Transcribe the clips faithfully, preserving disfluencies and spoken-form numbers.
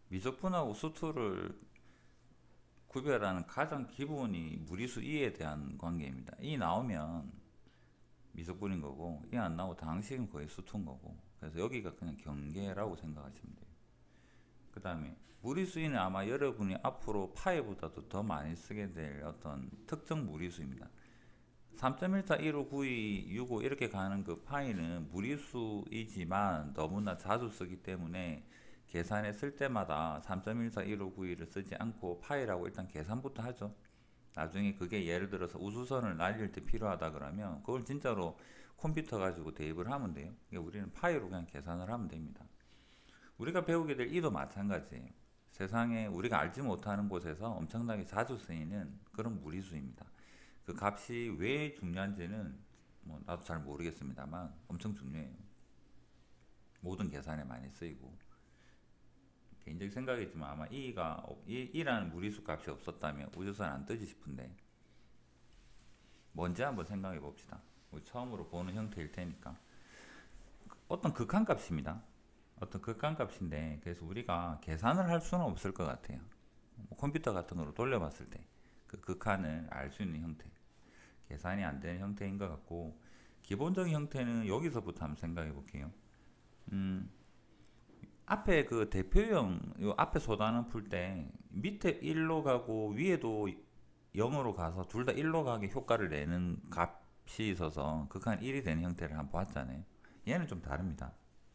미적분하고 수투를 구별하는 가장 기본이 무리수 이에 대한 관계입니다. 이 나오면 미적분인 거고, 이 안 나오고 당식은 거의 수투인 거고, 그래서 여기가 그냥 경계라고 생각하시면 돼요. 그 다음에 무리수인은 아마 여러분이 앞으로 파이보다도 더 많이 쓰게 될 어떤 특정 무리수입니다. 삼 점 일사, 일오, 구이, 육오 이렇게 가는 그 파이는 무리수이지만 너무나 자주 쓰기 때문에 계산에 쓸 때마다 삼 점 일사, 일오, 구이를 쓰지 않고 파이라고 일단 계산부터 하죠. 나중에 그게 예를 들어서 우주선을 날릴 때 필요하다 그러면 그걸 진짜로 컴퓨터 가지고 대입을 하면 돼요. 그러니까 우리는 파이로 그냥 계산을 하면 됩니다. 우리가 배우게 될 이도 마찬가지예요. 세상에 우리가 알지 못하는 곳에서 엄청나게 자주 쓰이는 그런 무리수입니다. 그 값이 왜 중요한지는 뭐 나도 잘 모르겠습니다만 엄청 중요해요. 모든 계산에 많이 쓰이고, 개인적인 생각이지만 아마 이가 이라는 무리수 값이 없었다면 우주선 안 뜨지 싶은데, 뭔지 한번 생각해 봅시다. 우리 처음으로 보는 형태일 테니까. 어떤 극한값입니다. 어떤 극한값인데, 그래서 우리가 계산을 할 수는 없을 것 같아요. 뭐 컴퓨터 같은 거로 돌려봤을 때 그 극한을 알 수 있는 형태, 계산이 안 되는 형태인 것 같고, 기본적인 형태는 여기서부터 한번 생각해 볼게요. 음, 앞에 그 대표형, 요 앞에 소단원 풀 때 밑에 일로 가고 위에도 영으로 가서 둘 다 일로 가게 효과를 내는 값이 있어서 극한 일이 되는 형태를 한번 봤잖아요. 얘는 좀 다릅니다.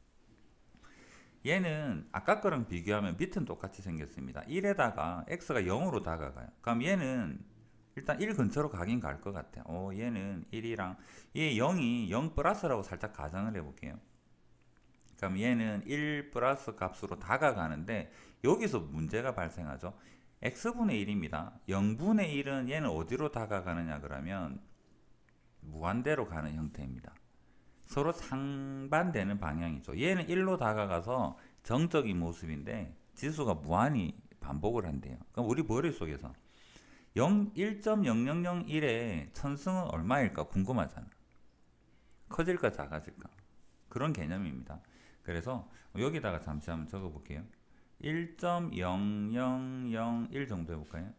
얘는 아까 거랑 비교하면 밑은 똑같이 생겼습니다. 일에다가 x가 영으로 다가가요. 그럼 얘는 일단 일 근처로 가긴 갈 것 같아요. 어, 얘는 일이랑 얘 영이 영 플러스라고 살짝 가정을 해볼게요. 그럼 얘는 일 플러스 값으로 다가가는데 여기서 문제가 발생하죠. x분의 일입니다. 영분의 일은 얘는 어디로 다가가느냐 그러면 무한대로 가는 형태입니다. 서로 상반되는 방향이죠. 얘는 일로 다가가서 정적인 모습인데 지수가 무한히 반복을 한대요. 그럼 우리 머릿속에서 일 점 영영영일의 천승은 얼마일까 궁금하잖아. 커질까 작아질까? 그런 개념입니다. 그래서 여기다가 잠시 한번 적어 볼게요. 일 점 영영영일 정도 해볼까요?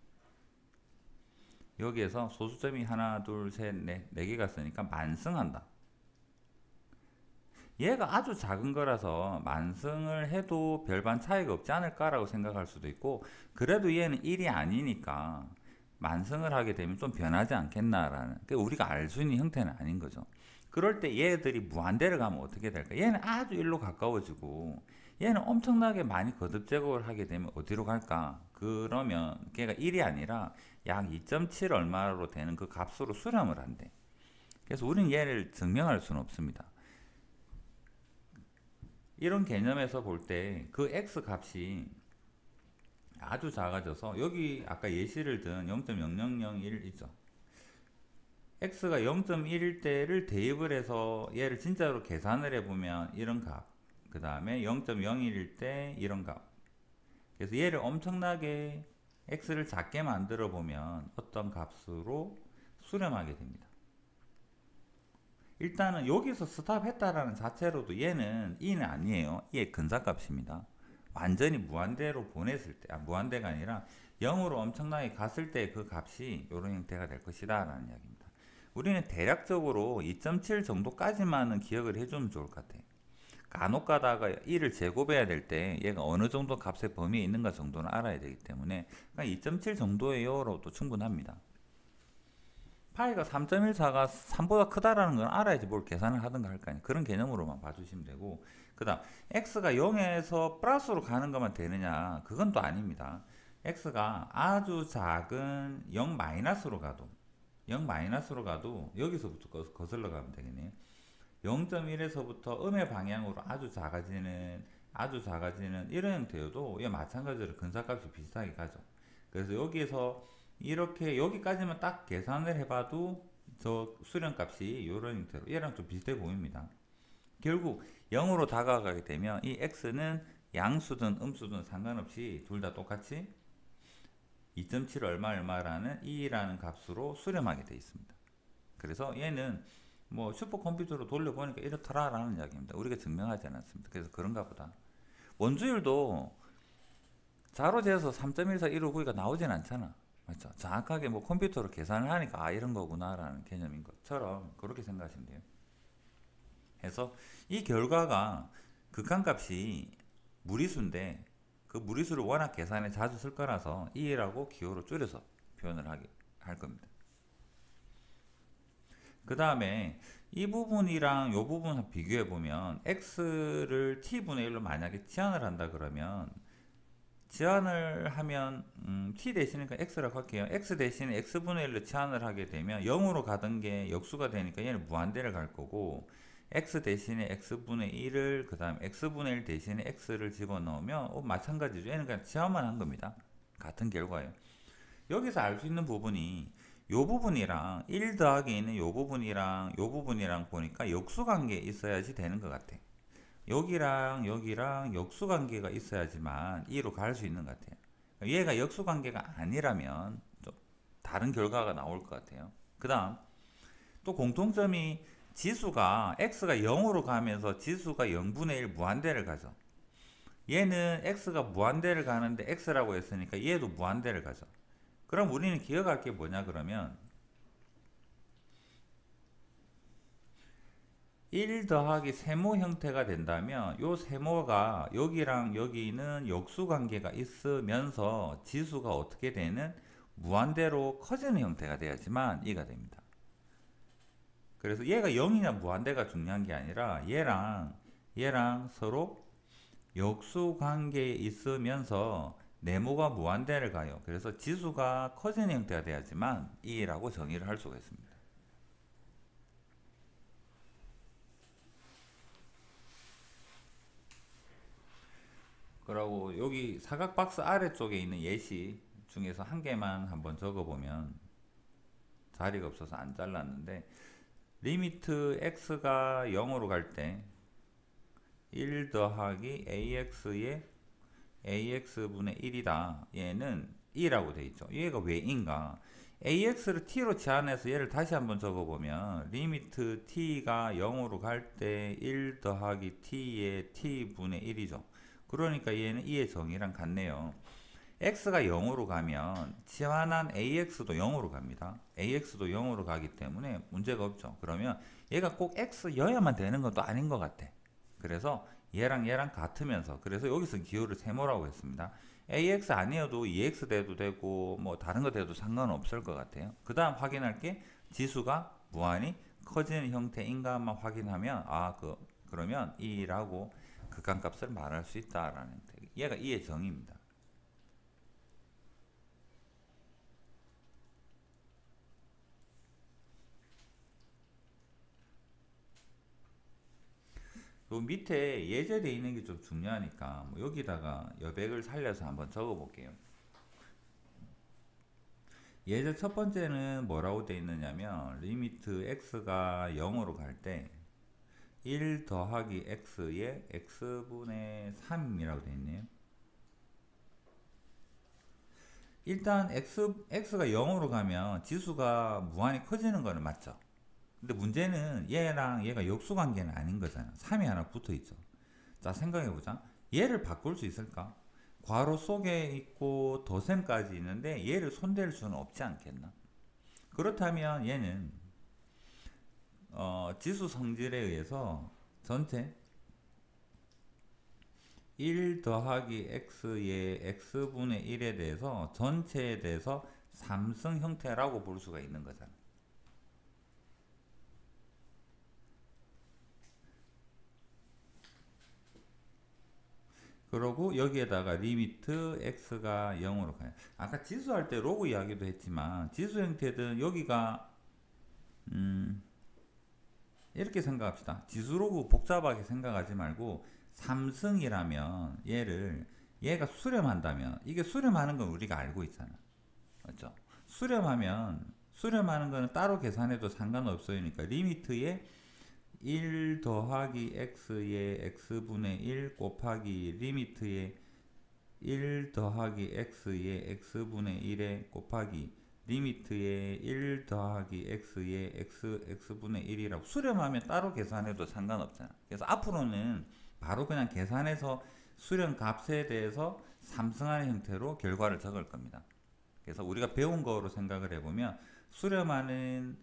여기에서 소수점이 하나, 둘, 셋, 넷, 네 개가 쓰니까 만승한다. 얘가 아주 작은 거라서 만승을 해도 별반 차이가 없지 않을까라고 생각할 수도 있고, 그래도 얘는 일이 아니니까 만승을 하게 되면 좀 변하지 않겠나라는, 그러니까 우리가 알 수 있는 형태는 아닌 거죠. 그럴 때 얘들이 무한대를 가면 어떻게 될까? 얘는 아주 일로 가까워지고 얘는 엄청나게 많이 거듭 제곱을 하게 되면 어디로 갈까? 그러면 걔가 일이 아니라 약 이 점 칠 얼마로 되는 그 값으로 수렴을 한대. 그래서 우리는 얘를 증명할 수는 없습니다. 이런 개념에서 볼 때 그 x 값이 아주 작아져서 여기 아까 예시를 든 영 점 영영영일 있죠. x가 영 점 일일 때를 대입을 해서 얘를 진짜로 계산을 해보면 이런 값, 그 다음에 영 점 영일일 때 이런 값. 그래서 얘를 엄청나게 x를 작게 만들어 보면 어떤 값으로 수렴하게 됩니다. 일단은 여기서 스탑했다라는 자체로도 얘는 이는 아니에요. 이의 근사값입니다. 완전히 무한대로 보냈을 때, 아, 무한대가 아니라 영으로 엄청나게 갔을 때 그 값이 이런 형태가 될 것이다 라는 이야기입니다. 우리는 대략적으로 이 점 칠 정도까지만은 기억을 해주면 좋을 것 같아요. 간혹 가다가 일을 제곱해야 될 때 얘가 어느 정도 값의 범위에 있는가 정도는 알아야 되기 때문에 이 점 칠 정도예요로도 충분합니다. 파이가 삼 점 일사가 삼보다 크다라는 건 알아야지 뭘 계산을 하든가 할 거 아니에요. 그런 개념으로만 봐주시면 되고, 그 다음 x가 영에서 플러스로 가는 것만 되느냐, 그건 또 아닙니다. x가 아주 작은 영 마이너스로 가도 영 마이너스로 가도 여기서부터 거슬러 가면 되겠네요. 영 점 일에서부터 음의 방향으로 아주 작아지는 아주 작아지는 이런 형태여도 얘 마찬가지로 근사값이 비슷하게 가죠. 그래서 여기에서 이렇게 여기까지만 딱 계산을 해봐도 저 수렴값이 이런 형태로 얘랑 좀 비슷해 보입니다. 결국 영으로 다가가게 되면 이 x는 양수든 음수든 상관없이 둘 다 똑같이 이 점 칠 얼마 얼마라는 이라는 값으로 수렴하게 되어 있습니다. 그래서 얘는 뭐 슈퍼컴퓨터로 돌려보니까 이렇더라라는 이야기입니다. 우리가 증명하지 않았습니다. 그래서 그런가 보다. 원주율도 자로 재서 삼 점 일사 일오구이가 나오진 않잖아. 맞죠? 정확하게 뭐 컴퓨터로 계산을 하니까 아 이런 거구나라는 개념인 것처럼 그렇게 생각하시면 돼요. 해서 이 결과가 극한값이 무리수인데 그 무리수를 워낙 계산에 자주 쓸 거라서 이라고 기호로 줄여서 표현을 하게 할 겁니다. 그 다음에 이 부분이랑 이 부분 비교해 보면 x를 t분의 일로 만약에 치환을 한다 그러면 치환을 하면 음, t 대신에 x라고 할게요. x 대신에 x분의 일로 치환을 하게 되면 영으로 가던 게 역수가 되니까 얘는 무한대를 갈 거고 x 대신에 x분의 일을 그 다음 x분의 일 대신에 x를 집어넣으면 어, 마찬가지죠. 얘는 그냥 치환만 한 겁니다. 같은 결과예요. 여기서 알 수 있는 부분이 요 부분이랑 일 더하기 있는 요 부분이랑 요 부분이랑 보니까 역수관계 있어야지 되는 것 같아. 여기랑 여기랑 역수관계가 있어야지만 이로 갈 수 있는 것 같아요. 얘가 역수관계가 아니라면 좀 다른 결과가 나올 것 같아요. 그 다음 또 공통점이 지수가 x가 영으로 가면서 지수가 영분의 일 무한대를 가죠. 얘는 x가 무한대를 가는데 x라고 했으니까 얘도 무한대를 가죠. 그럼 우리는 기억할 게 뭐냐 그러면 일 더하기 세모 형태가 된다면 요 세모가 여기랑 여기는 역수관계가 있으면서 지수가 어떻게 되는 무한대로 커지는 형태가 돼야지만 이가 됩니다. 그래서 얘가 영이냐 무한대가 중요한 게 아니라 얘랑 얘랑 서로 역수관계에 있으면서 네모가 무한대를 가요. 그래서 지수가 커지는 형태가 돼야지만 이라고 정의를 할 수가 있습니다. 그리고 여기 사각 박스 아래쪽에 있는 예시 중에서 한 개만 한번 적어보면 자리가 없어서 안 잘랐는데 리미트 x가 영으로 갈 때 일 더하기 ax의 ax분의 일이다. 얘는 이라고 돼 있죠. 얘가 왜 인가? ax를 t로 치환해서 얘를 다시 한번 적어보면 리미트 t가 영으로 갈 때 일 더하기 t의 t분의 일이죠. 그러니까 얘는 이의 정의랑 같네요. x가 영으로 가면 치환한 ax도 영으로 갑니다. ax도 영으로 가기 때문에 문제가 없죠. 그러면 얘가 꼭 x여야만 되는 것도 아닌 것 같아. 그래서 얘랑 얘랑 같으면서 그래서 여기서 기호를 세모라고 했습니다. ax 아니어도 이 엑스 돼도 되고 뭐 다른 거 돼도 상관없을 것 같아요. 그 다음 확인할 게 지수가 무한히 커지는 형태인가만 확인하면 아 그 그러면 이라고 극한값을 말할 수 있다라는 얘가 이의 정의입니다. 요 밑에 예제되어 있는 게 좀 중요하니까 뭐 여기다가 여백을 살려서 한번 적어 볼게요. 예제 첫 번째는 뭐라고 되어 있느냐면 리미트 x가 영으로 갈 때 일 더하기 x의 x분의 삼이라고 되어 있네요. 일단 x, x가 영으로 가면 지수가 무한히 커지는 거는 맞죠. 근데 문제는 얘랑 얘가 역수관계는 아닌 거잖아. 삼이 하나 붙어 있죠. 자, 생각해보자. 얘를 바꿀 수 있을까? 괄호 속에 있고 덧셈까지 있는데 얘를 손댈 수는 없지 않겠나? 그렇다면 얘는 어, 지수 성질에 의해서 전체 일 더하기 x의 x분의 일에 대해서 전체에 대해서 삼승 형태라고 볼 수가 있는 거잖아. 그러고 여기에다가 리미트 x가 영으로 가요. 아까 지수할 때 로그 이야기도 했지만 지수 형태든 여기가 음 이렇게 생각합시다. 지수 로그 복잡하게 생각하지 말고 삼승이라면 얘를 얘가 수렴한다면 이게 수렴하는 건 우리가 알고 있잖아. 맞죠? 수렴하면 수렴하는 거는 따로 계산해도 상관없으니까 리미트에 일 더하기 x의 x분의 일 곱하기 리미트에 일 더하기 x의 x분의 일에 곱하기 리미트에 일 더하기 x의 x, x분의 일이라고 수렴하면 따로 계산해도 상관없잖아. 그래서 앞으로는 바로 그냥 계산해서 수령 값에 대해서 삼승하는 형태로 결과를 적을 겁니다. 그래서 우리가 배운 거로 생각을 해보면 수렴하는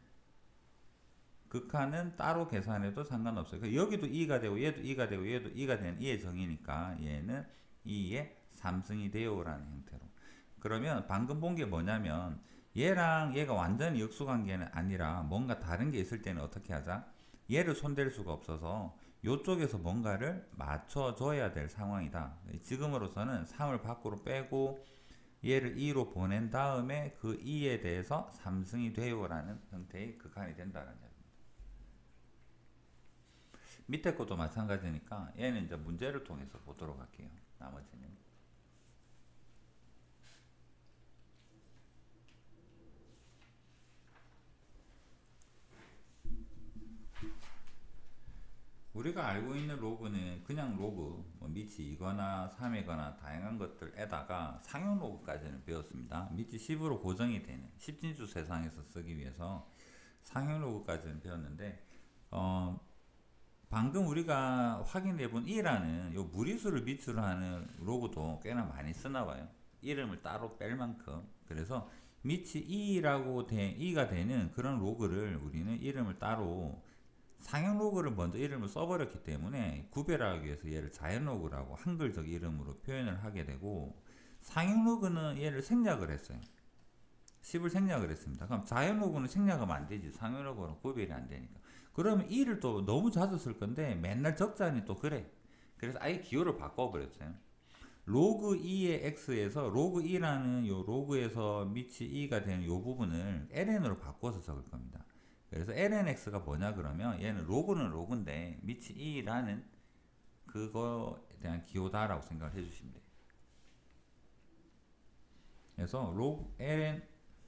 극한은 따로 계산해도 상관없어요. 여기도 이가 되고 얘도 이가 되고 얘도 이가 되는 이의 정의니까 얘는 이의 삼승이 돼요 라는 형태로. 그러면 방금 본 게 뭐냐면 얘랑 얘가 완전히 역수관계는 아니라 뭔가 다른 게 있을 때는 어떻게 하자? 얘를 손댈 수가 없어서 이쪽에서 뭔가를 맞춰줘야 될 상황이다. 지금으로서는 삼을 밖으로 빼고 얘를 이로 보낸 다음에 그 이에 대해서 삼승이 돼요 라는 형태의 극한이 된다는 이야기입니다. 밑에 것도 마찬가지니까 얘는 이제 문제를 통해서 보도록 할게요. 나머지는. 우리가 알고 있는 로그는 그냥 로그, 뭐 밑이 이거나 삼이거나 다양한 것들에다가 상용 로그까지는 배웠습니다. 밑이 십으로 고정이 되는 십진수 세상에서 쓰기 위해서 상용 로그까지는 배웠는데 어, 방금 우리가 확인해 본 이라는 요 무리수를 밑으로 하는 로그도 꽤나 많이 쓰나 봐요. 이름을 따로 뺄 만큼. 그래서 밑이 이라고 된 이가 되는 그런 로그를 우리는 이름을 따로 상형 로그를 먼저 이름을 써버렸기 때문에 구별하기 위해서 얘를 자연 로그라고 한글적 이름으로 표현을 하게 되고, 상형 로그는 얘를 생략을 했어요. 십을 생략을 했습니다. 그럼 자연 로그는 생략하면 안 되지. 상형 로그는 구별이 안 되니까. 그러면 이를 또 너무 자주 쓸 건데 맨날 적자니 또 그래. 그래서 아예 기호를 바꿔버렸어요. 로그 이의 x에서 로그 이라는 요 로그에서 밑이 이가 되는 요 부분을 ln으로 바꿔서 적을 겁니다. 그래서 lnx가 뭐냐 그러면 얘는 로그는 로그인데 밑이 이라는 그거에 대한 기호다라고 생각을 해주시면 돼요. 그래서 로그 ln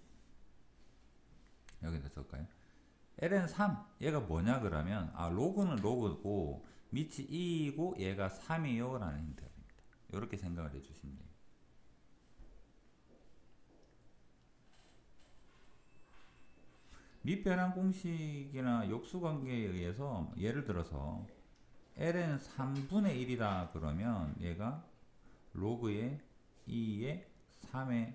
여기다 적을까요? 엘엔 삼 얘가 뭐냐 그러면 아 로그는 로그고 밑이 이이고 얘가 삼이요 라는 형태입니다. 이렇게 생각을 해주시면 돼요. 밑변환 공식이나 역수관계에 의해서 예를 들어서 엘엔 삼분의 일이다 그러면 얘가 로그의 이의 삼에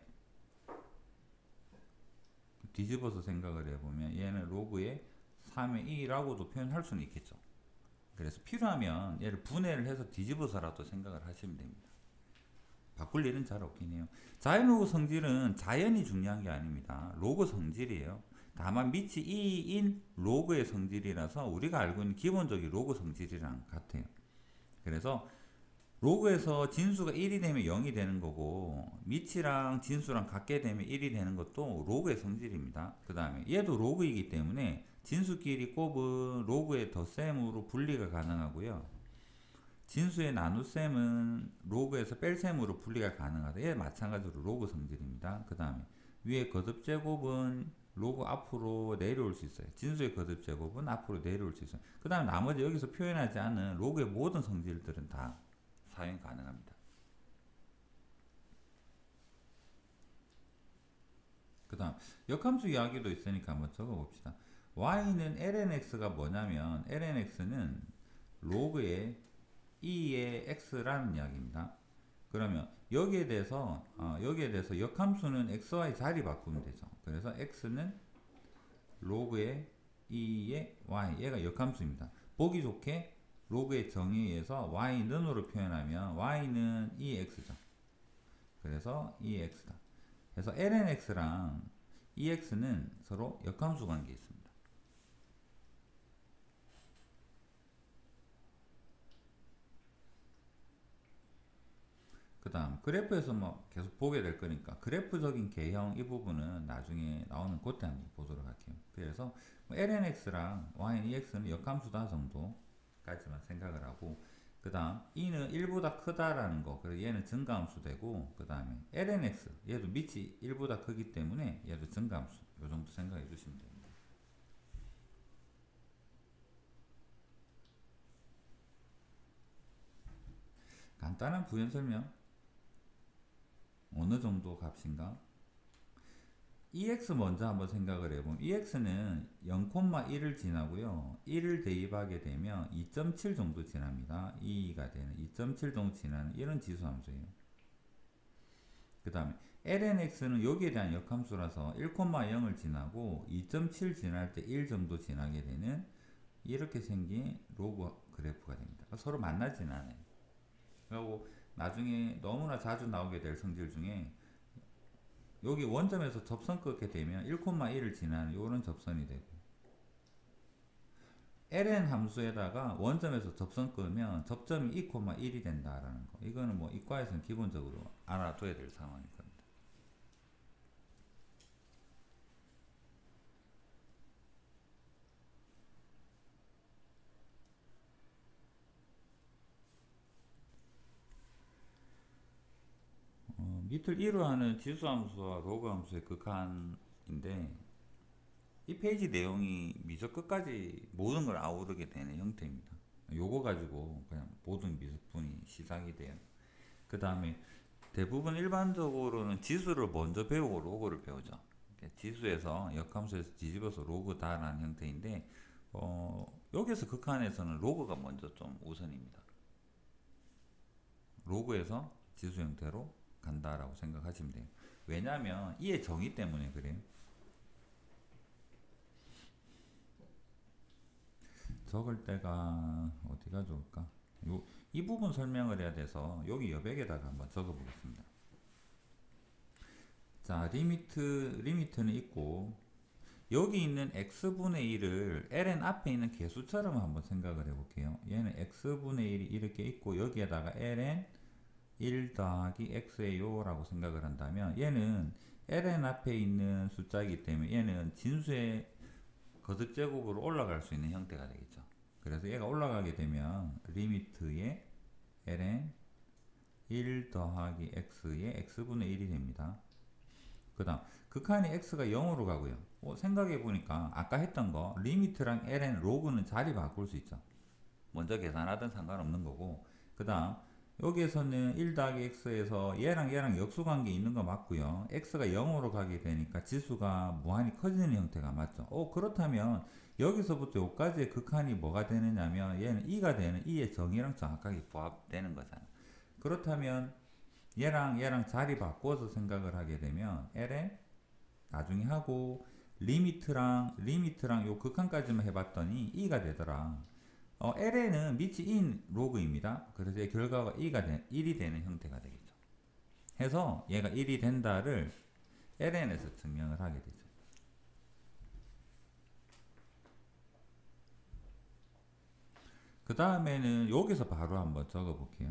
뒤집어서 생각을 해보면 얘는 로그의 삼의 이라고도 표현할 수는 있겠죠. 그래서 필요하면 얘를 분해를 해서 뒤집어서라도 생각을 하시면 됩니다. 바꿀 일은 잘 없긴 해요. 자연 로그 성질은 자연이 중요한 게 아닙니다. 로그 성질이에요. 다만 밑이 이인 로그의 성질이라서 우리가 알고 있는 기본적인 로그 성질이랑 같아요. 그래서 로그에서 진수가 일이 되면 영이 되는 거고 밑이랑 진수랑 같게 되면 일이 되는 것도 로그의 성질입니다. 그 다음에 얘도 로그이기 때문에 진수끼리 곱은 로그의 덧셈으로 분리가 가능하고요. 진수의 나눗셈은 로그에서 뺄셈으로 분리가 가능하다. 얘 마찬가지로 로그 성질입니다. 그 다음에 위에 거듭제곱은 로그 앞으로 내려올 수 있어요. 진수의 거듭제곱은 앞으로 내려올 수 있어요. 그 다음에 나머지 여기서 표현하지 않은 로그의 모든 성질들은 다 사용 가능합니다. 그 다음 역함수 이야기도 있으니까 한번 적어봅시다. y는 lnx가 뭐냐면 lnx는 로그의 이의 x라는 이야기입니다. 그러면 여기에 대해서 어, 여기에 대해서 역함수는 xy 자리 바꾸면 되죠. 그래서 x는 로그의 이의 y 얘가 역함수입니다. 보기 좋게 로그의 정의에 의해서 y는으로 표현하면 y는 이엑스죠. 그래서 이엑스다. 그래서 lnx랑 ex는 서로 역함수 관계에 있습니다. 그 다음 그래프에서 뭐 계속 보게 될 거니까 그래프적인 개형 이 부분은 나중에 나오는 그때 한번 보도록 할게요. 그래서 뭐 lnx랑 y는 ex는 역함수다 정도까지만 생각을 하고, 그 다음 이는 일보다 크다라는 거, 그래서 얘는 증가함수 되고, 그 다음에 lnx 얘도 밑이 일보다 크기 때문에 얘도 증가함수, 요 정도 생각해 주시면 됩니다. 간단한 부연 설명. 어느 정도 값인가? 이엑스 먼저 한번 생각을 해보면 이엑스는 영 콤마 일을 지나고요. 일을 대입하게 되면 이 점 칠 정도 지납니다. 이가 되는 이 점 칠 정도 지나는 이런 지수 함수예요. 그 다음에 엘엔엑스는 여기에 대한 역함수라서 일 콤마 영을 지나고 이 점 칠 지날 때 일 정도 지나게 되는 이렇게 생긴 로그 그래프가 됩니다. 서로 만나지는 않아요. 그리고 나중에 너무나 자주 나오게 될 성질 중에 여기 원점에서 접선 끊게 되면 일 콤마 일을 지나는 이런 접선이 되고 엘엔 함수에다가 원점에서 접선 끄면 접점이 이 콤마 일이 된다라는 거. 이거는 뭐 이과에서는 기본적으로 알아둬야 될 상황일 겁니다. 어, 밑을 이로 하는 지수 함수와 로그 함수의 극한인데 이 페이지 내용이 미적 끝까지 모든 걸 아우르게 되는 형태입니다. 요거 가지고 그냥 모든 미적분이 시작이 돼요. 그 다음에 대부분 일반적으로는 지수를 먼저 배우고 로그를 배우죠. 지수에서 역함수에서 뒤집어서 로그다라는 형태인데 어, 여기서 극한에서는 로그가 먼저 좀 우선입니다. 로그에서 지수 형태로 간다라고 생각하시면 돼요. 왜냐하면 이의 정의 때문에 그래요. 적을 때가 어디가 좋을까? 요, 이 부분 설명을 해야 돼서 여기 여백에다가 한번 적어 보겠습니다. 자, 리미트, 리미트는 있고 여기 있는 x분의 일을 ln 앞에 있는 개수처럼 한번 생각을 해 볼게요. 얘는 x분의 일이 이렇게 있고 여기에다가 ln 일 더하기 x예요 라고 생각을 한다면 얘는 ln 앞에 있는 숫자이기 때문에 얘는 진수의 거듭 제곱으로 올라갈 수 있는 형태가 되겠죠. 그래서 얘가 올라가게 되면 리미트의 ln 일 더하기 x의 x분의 일이 됩니다. 그 다음 극한이 x가 영으로 가고요. 어, 생각해 보니까 아까 했던 거 리미트랑 ln 로그는 자리 바꿀 수 있죠. 먼저 계산하든 상관없는 거고 그 다음 여기에서는 일 더하기 x에서 얘랑 얘랑 역수관계 있는 거 맞고요. x가 영으로 가게 되니까 지수가 무한히 커지는 형태가 맞죠. 어 그렇다면 여기서부터 여기까지의 극한이 뭐가 되느냐면 얘는 이가 되는 이의 정의랑 정확하게 부합되는 거잖아. 그렇다면 얘랑 얘랑 자리 바꿔서 생각을 하게 되면 ln 나중에 하고 리미트랑 리미트랑 요 극한까지만 해봤더니 이가 되더라. 어, 엘엔은 밑이 인 로그입니다. 그래서 이 결과가 이가 되, 일이 되는 형태가 되겠죠. 해서 얘가 일이 된다를 엘엔에서 증명을 하게 되죠. 그 다음에는 여기서 바로 한번 적어 볼게요.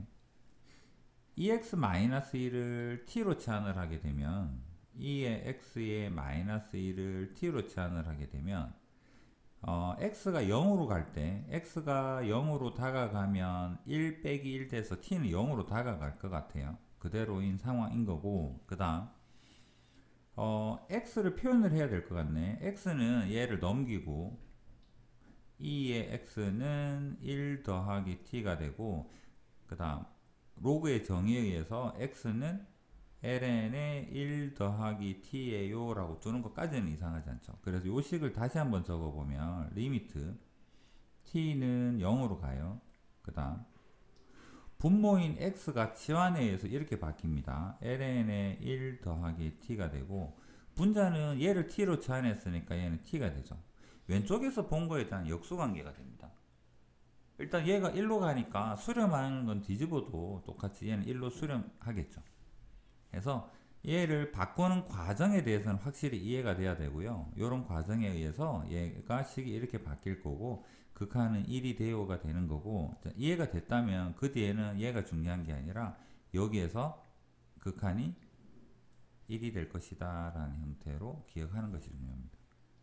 이엑스-일을 t로 치환을 하게 되면 이의 x의 마이너스 일을 t로 치환을 하게 되면 어, x가 영으로 갈 때 x가 영으로 다가가면 일 빼기 일 돼서 t는 영으로 다가갈 것 같아요. 그대로인 상황인 거고 그 다음 어, x를 표현을 해야 될 것 같네. x는 얘를 넘기고 이의 x는 일 더하기 t가 되고 그 다음 로그의 정의에 의해서 x는 엘엔의 일 더하기 t예요 라고 두는 것까지는 이상하지 않죠. 그래서 요 식을 다시 한번 적어보면 리미트 t는 영으로 가요. 그 다음 분모인 x가 치환에 의해서 이렇게 바뀝니다. 엘엔의 일 더하기 t가 되고 분자는 얘를 t로 치환했으니까 얘는 t가 되죠. 왼쪽에서 본 거에 대한 역수관계가 됩니다. 일단 얘가 일로 가니까 수렴하는 건 뒤집어도 똑같이 얘는 일로 수렴하겠죠. 그래서 얘를 바꾸는 과정에 대해서는 확실히 이해가 돼야 되고요. 이런 과정에 의해서 얘가 식이 이렇게 바뀔 거고 극한은 일이 되어가 되는 거고 이해가 됐다면 그 뒤에는 얘가 중요한 게 아니라 여기에서 극한이 일이 될 것이다 라는 형태로 기억하는 것이 중요합니다.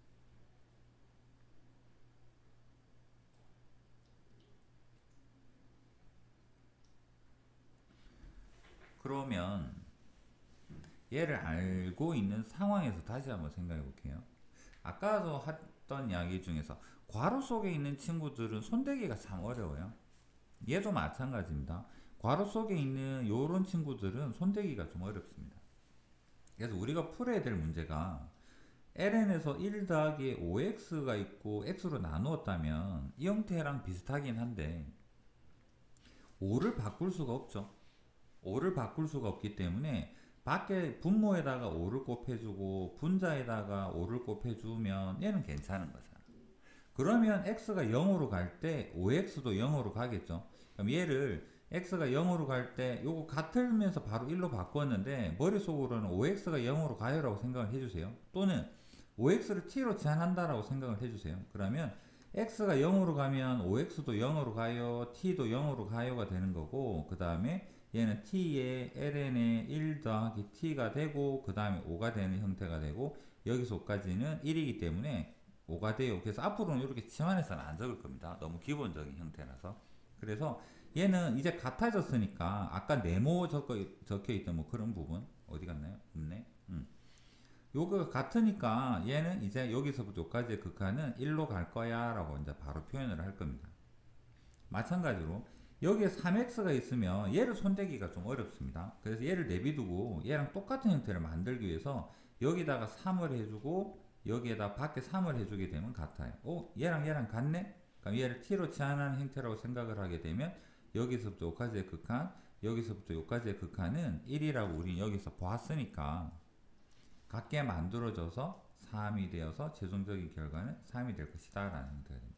그러면 얘를 알고 있는 상황에서 다시 한번 생각해 볼게요. 아까도 했던 이야기 중에서 괄호 속에 있는 친구들은 손대기가 참 어려워요. 얘도 마찬가지입니다. 괄호 속에 있는 요런 친구들은 손대기가 좀 어렵습니다. 그래서 우리가 풀어야 될 문제가 엘엔에서 일 더하기 오 엑스가 있고 x로 나누었다면 이 형태랑 비슷하긴 한데 오를 바꿀 수가 없죠. 오를 바꿀 수가 없기 때문에 밖에 분모에다가 오를 곱해주고 분자에다가 오를 곱해주면 얘는 괜찮은 거잖아. 그러면 x가 영으로 갈 때 오 엑스도 영으로 가겠죠. 그럼 얘를 x가 영으로 갈 때 요거 같으면서 바로 일로 바꿨는데 머릿속으로는 오 엑스가 영으로 가요라고 생각을 해주세요. 또는 오 엑스를 t로 제한한다라고 생각을 해주세요. 그러면 x가 영으로 가면 오 엑스도 영으로 가요, t도 영으로 가요가 되는 거고, 그 다음에 얘는 t에 ln에 일 더하기 t가 되고, 그 다음에 오가 되는 형태가 되고, 여기서까지는 일이기 때문에 오가 돼요. 그래서 앞으로는 이렇게 치환해서는 안 적을 겁니다. 너무 기본적인 형태라서. 그래서 얘는 이제 같아졌으니까 아까 네모 적혀, 적혀있던 뭐 그런 부분 어디 갔나요? 없네. 음. 요거가 같으니까 얘는 이제 여기서부터 여기까지의 극한은 일로 갈 거야 라고 이제 바로 표현을 할 겁니다. 마찬가지로 여기에 삼 엑스가 있으면 얘를 손대기가 좀 어렵습니다. 그래서 얘를 내비두고 얘랑 똑같은 형태를 만들기 위해서 여기다가 삼을 해주고 여기에다 밖에 삼을 해주게 되면 같아요. 오, 얘랑 얘랑 같네? 그럼 얘를 t로 치환하는 형태라고 생각을 하게 되면 여기서부터 여기까지의 극한, 여기서부터 여기까지의 극한은 일이라고 우리는 여기서 보았으니까 같게 만들어져서 삼이 되어서 최종적인 결과는 삼이 될 것이다 라는 형태가 됩니다.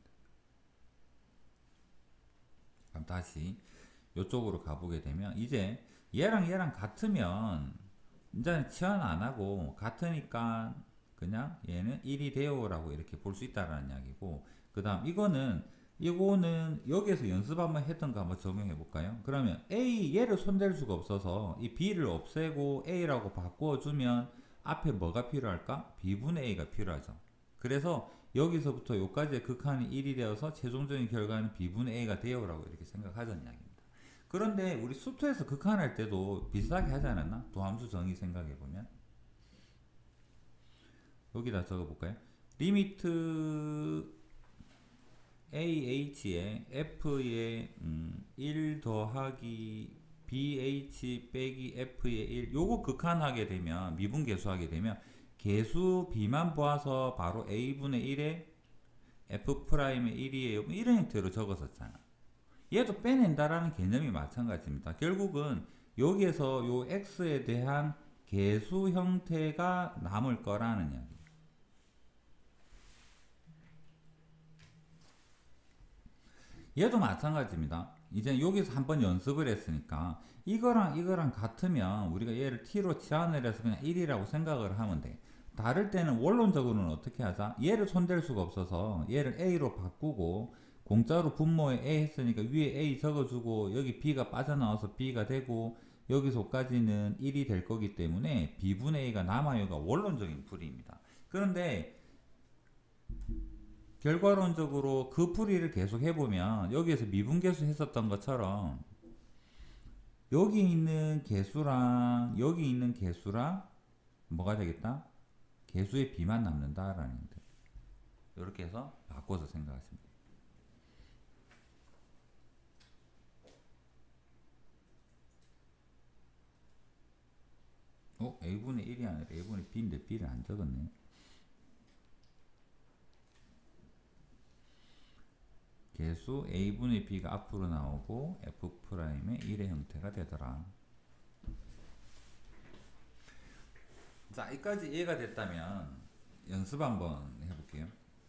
그럼 다시 이쪽으로 가보게 되면 이제 얘랑 얘랑 같으면 이제 치환 안하고 같으니까 그냥 얘는 일이 돼요 라고 이렇게 볼 수 있다라는 이야기고, 그 다음 이거는 이거는 여기에서 연습 한번 했던 거 한번 적용해 볼까요? 그러면 A 얘를 손댈 수가 없어서 이 B를 없애고 A라고 바꿔주면 앞에 뭐가 필요할까? B분의 A가 필요하죠. 그래서 여기서부터 여기까지의 극한이 일이 되어서 최종적인 결과는 B분의 A가 돼요 라고 이렇게 생각하자는 이야기입니다. 그런데 우리 수투에서 극한할 때도 비슷하게 하지 않았나? 도함수 정의 생각해보면 여기다 적어볼까요? 리미트 ah에 f에 음, 일 더하기 bh 빼기 f의 일 요거 극한하게 되면 미분계수하게 되면 계수 b만 보아서 바로 a분의 일에 f'의 일이에요 이런 형태로 적었었잖아. 얘도 빼낸다라는 개념이 마찬가지입니다. 결국은 여기에서 요 x에 대한 계수 형태가 남을 거라는 이야기. 얘도 마찬가지입니다. 이제 여기서 한번 연습을 했으니까 이거랑 이거랑 같으면 우리가 얘를 t로 치환을 해서 그냥 일이라고 생각을 하면 돼. 다를 때는 원론적으로는 어떻게 하자? 얘를 손댈 수가 없어서 얘를 a로 바꾸고 공짜로 분모에 a 했으니까 위에 a 적어주고 여기 b가 빠져나와서 b가 되고 여기서까지는 일이 될 거기 때문에 b분의 a가 남아요가 원론적인 풀이입니다. 그런데 결과론적으로 그 풀이를 계속 해보면 여기에서 미분계수 했었던 것처럼 여기 있는 계수랑 여기 있는 계수랑 뭐가 되겠다? 계수의 b만 남는다라는 데 이렇게 해서 바꿔서 생각하시면 돼요. 어? a분의 일이 아니라 a분의 b인데 b를 안 적었네. 계수 a분의 b가 앞으로 나오고 f'의 일의 형태가 되더라. 자, 여기까지 이해가 됐다면 연습 한번 해볼게요.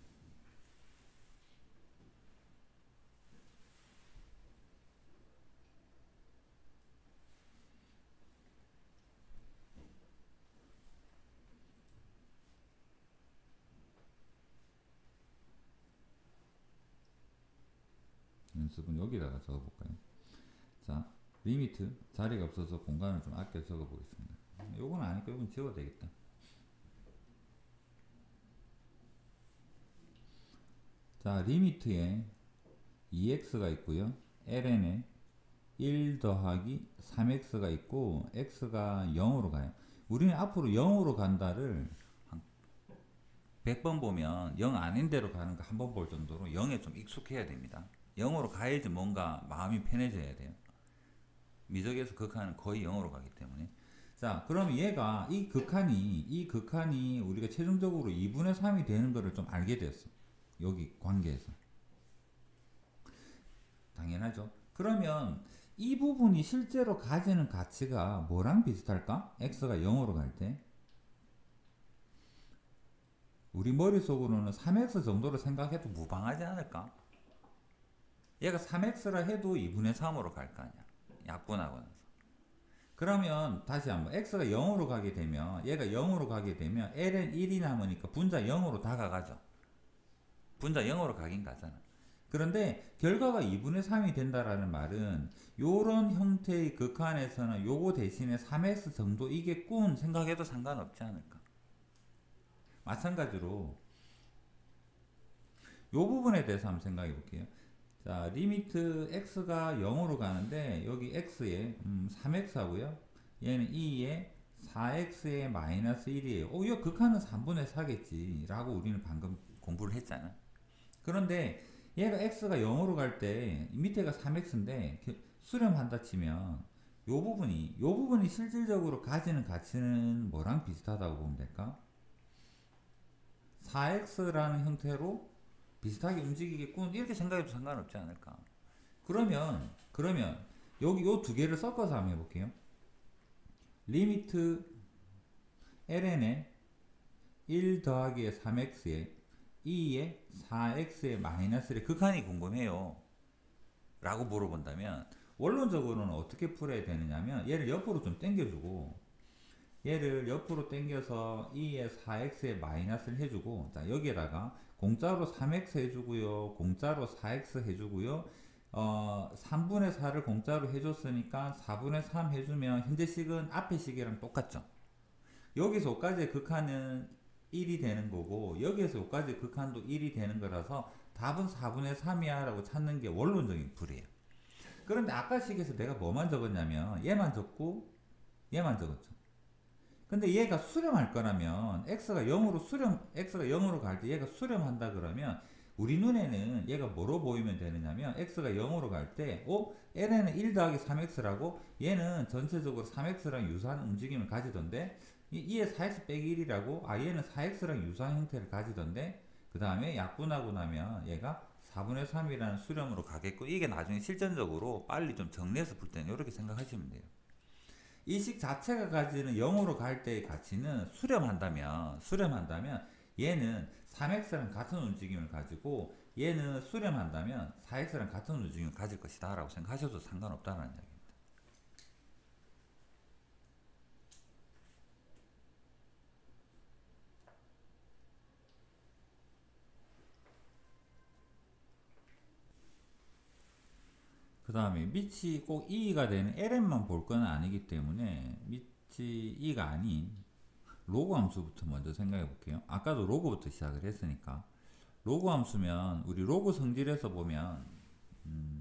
연습은 여기다가 적어볼까요? 자, 리미트 자리가 없어서 공간을 좀 아껴 적어보겠습니다. 요건 아니까 요건 지워도 되겠다. 자, 리미트에 이 엑스가 있고요. 엘엔에 일 더하기 삼 엑스가 있고 x가 영으로 가요. 우리는 앞으로 영으로 간다를 한 백 번 보면 영 아닌 대로 가는 거 한 번 볼 정도로 영에 좀 익숙해야 됩니다. 영으로 가야지 뭔가 마음이 편해져야 돼요. 미적에서 극한은 거의 영으로 가기 때문에. 자, 그럼 얘가 이 극한이 이 극한이 우리가 최종적으로 이분의 삼이 되는 거를 좀 알게 됐어. 여기 관계에서. 당연하죠. 그러면 이 부분이 실제로 가지는 가치가 뭐랑 비슷할까? x가 영으로 갈 때. 우리 머릿속으로는 삼 엑스 정도로 생각해도 무방하지 않을까? 얘가 삼 엑스라 해도 이분의 삼으로 갈 거 아니야. 약분하고 나서. 그러면 다시 한번 x가 영으로 가게 되면 얘가 영으로 가게 되면 ln 일이 남으니까 분자 영으로 다가가죠. 분자 영으로 가긴 가잖아. 그런데 결과가 이분의 삼이 된다라는 말은 요런 형태의 극한에서는 요거 대신에 삼 엑스 정도이겠군 생각해도 상관없지 않을까. 마찬가지로 요 부분에 대해서 한번 생각해 볼게요. 자, 리미트 x가 영으로 가는데 여기 x에 음, 삼 엑스 하고요. 얘는 이에 사 엑스에 마이너스 일이에요. 어, 이거 극한은 삼분의 사겠지 라고 우리는 방금 공부를 했잖아. 그런데 얘가 x가 영으로 갈 때 밑에가 삼 엑스인데 수렴한다 치면 요 부분이 요 부분이 실질적으로 가지는 가치는 뭐랑 비슷하다고 보면 될까? 사 엑스라는 형태로 비슷하게 움직이겠군 이렇게 생각해도 상관없지 않을까. 그러면 그러면 여기 요 두 개를 섞어서 한번 해볼게요. 리미트 ln에 일 더하기 삼 엑스에 이에 사 엑스에 마이너스의 극한이 궁금해요 라고 물어본다면 원론적으로는 어떻게 풀어야 되느냐면 얘를 옆으로 좀 당겨주고 얘를 옆으로 당겨서 이에 사 엑스에 마이너스를 해주고 자 여기에다가 공짜로 삼 엑스 해주고요 공짜로 사 엑스 해주고요 어, 삼분의 사를 공짜로 해줬으니까 사분의 삼 해주면 현재 식은 앞에 식이랑 똑같죠. 여기서 오까지의 극한은 일이 되는 거고 여기에서 여기까지 극한도 일이 되는 거라서 답은 사분의 삼이야 라고 찾는 게 원론적인 풀이에요. 그런데 아까 식에서 내가 뭐만 적었냐면 얘만 적고 얘만 적었죠. 근데 얘가 수렴할 거라면 x가 영으로 수렴 x가 영으로 갈 때 얘가 수렴한다 그러면 우리 눈에는 얘가 뭐로 보이면 되느냐면 x가 영으로 갈 때 어? ln은 일 더하기 삼 엑스라고 얘는 전체적으로 삼 엑스랑 유사한 움직임을 가지던데 이에 사 엑스 빼기 일이라고 아 얘는 사 엑스랑 유사한 형태를 가지던데 그 다음에 약분하고 나면 얘가 사분의 삼이라는 수렴으로 가겠고 이게 나중에 실전적으로 빨리 좀 정리해서 풀 때는 이렇게 생각하시면 돼요. 이 식 자체가 가지는 영으로 갈 때의 가치는 수렴한다면 수렴한다면 얘는 삼 엑스랑 같은 움직임을 가지고 얘는 수렴한다면 사 엑스랑 같은 움직임을 가질 것이다 라고 생각하셔도 상관없다는 이야기입니다. 그 다음에 밑이 꼭 이가 되는 ln만 볼 건 아니기 때문에 밑이 이가 아닌 로그 함수부터 먼저 생각해 볼게요. 아까도 로그부터 시작을 했으니까 로그 함수면 우리 로그 성질에서 보면 음,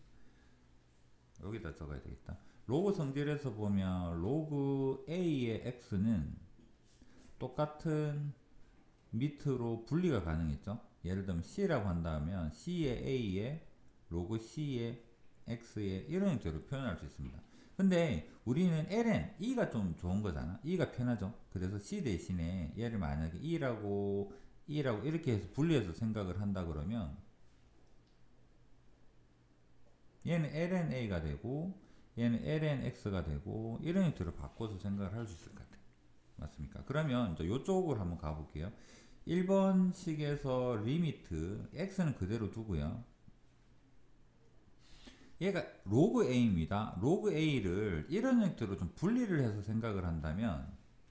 여기다 적어야 되겠다. 로그 성질에서 보면 로그 a의 x는 똑같은 밑으로 분리가 가능했죠. 예를 들면 c라고 한다면 c의 a에 로그 c의 x의 이런 형태로 표현할 수 있습니다. 근데 우리는 ln, e가 좀 좋은 거잖아. e가 편하죠. 그래서 c 대신에 얘를 만약에 e라고 e라고 이렇게 해서 분리해서 생각을 한다 그러면 얘는 lna가 되고 얘는 lnx가 되고 이런 형태로 바꿔서 생각을 할 수 있을 것 같아요. 맞습니까? 그러면 이제 이쪽으로 한번 가볼게요. 일 번식에서 리미트 x는 그대로 두고요. 얘가 로그 a입니다. 로그 a를 이런 형태로 좀 분리를 해서 생각을 한다면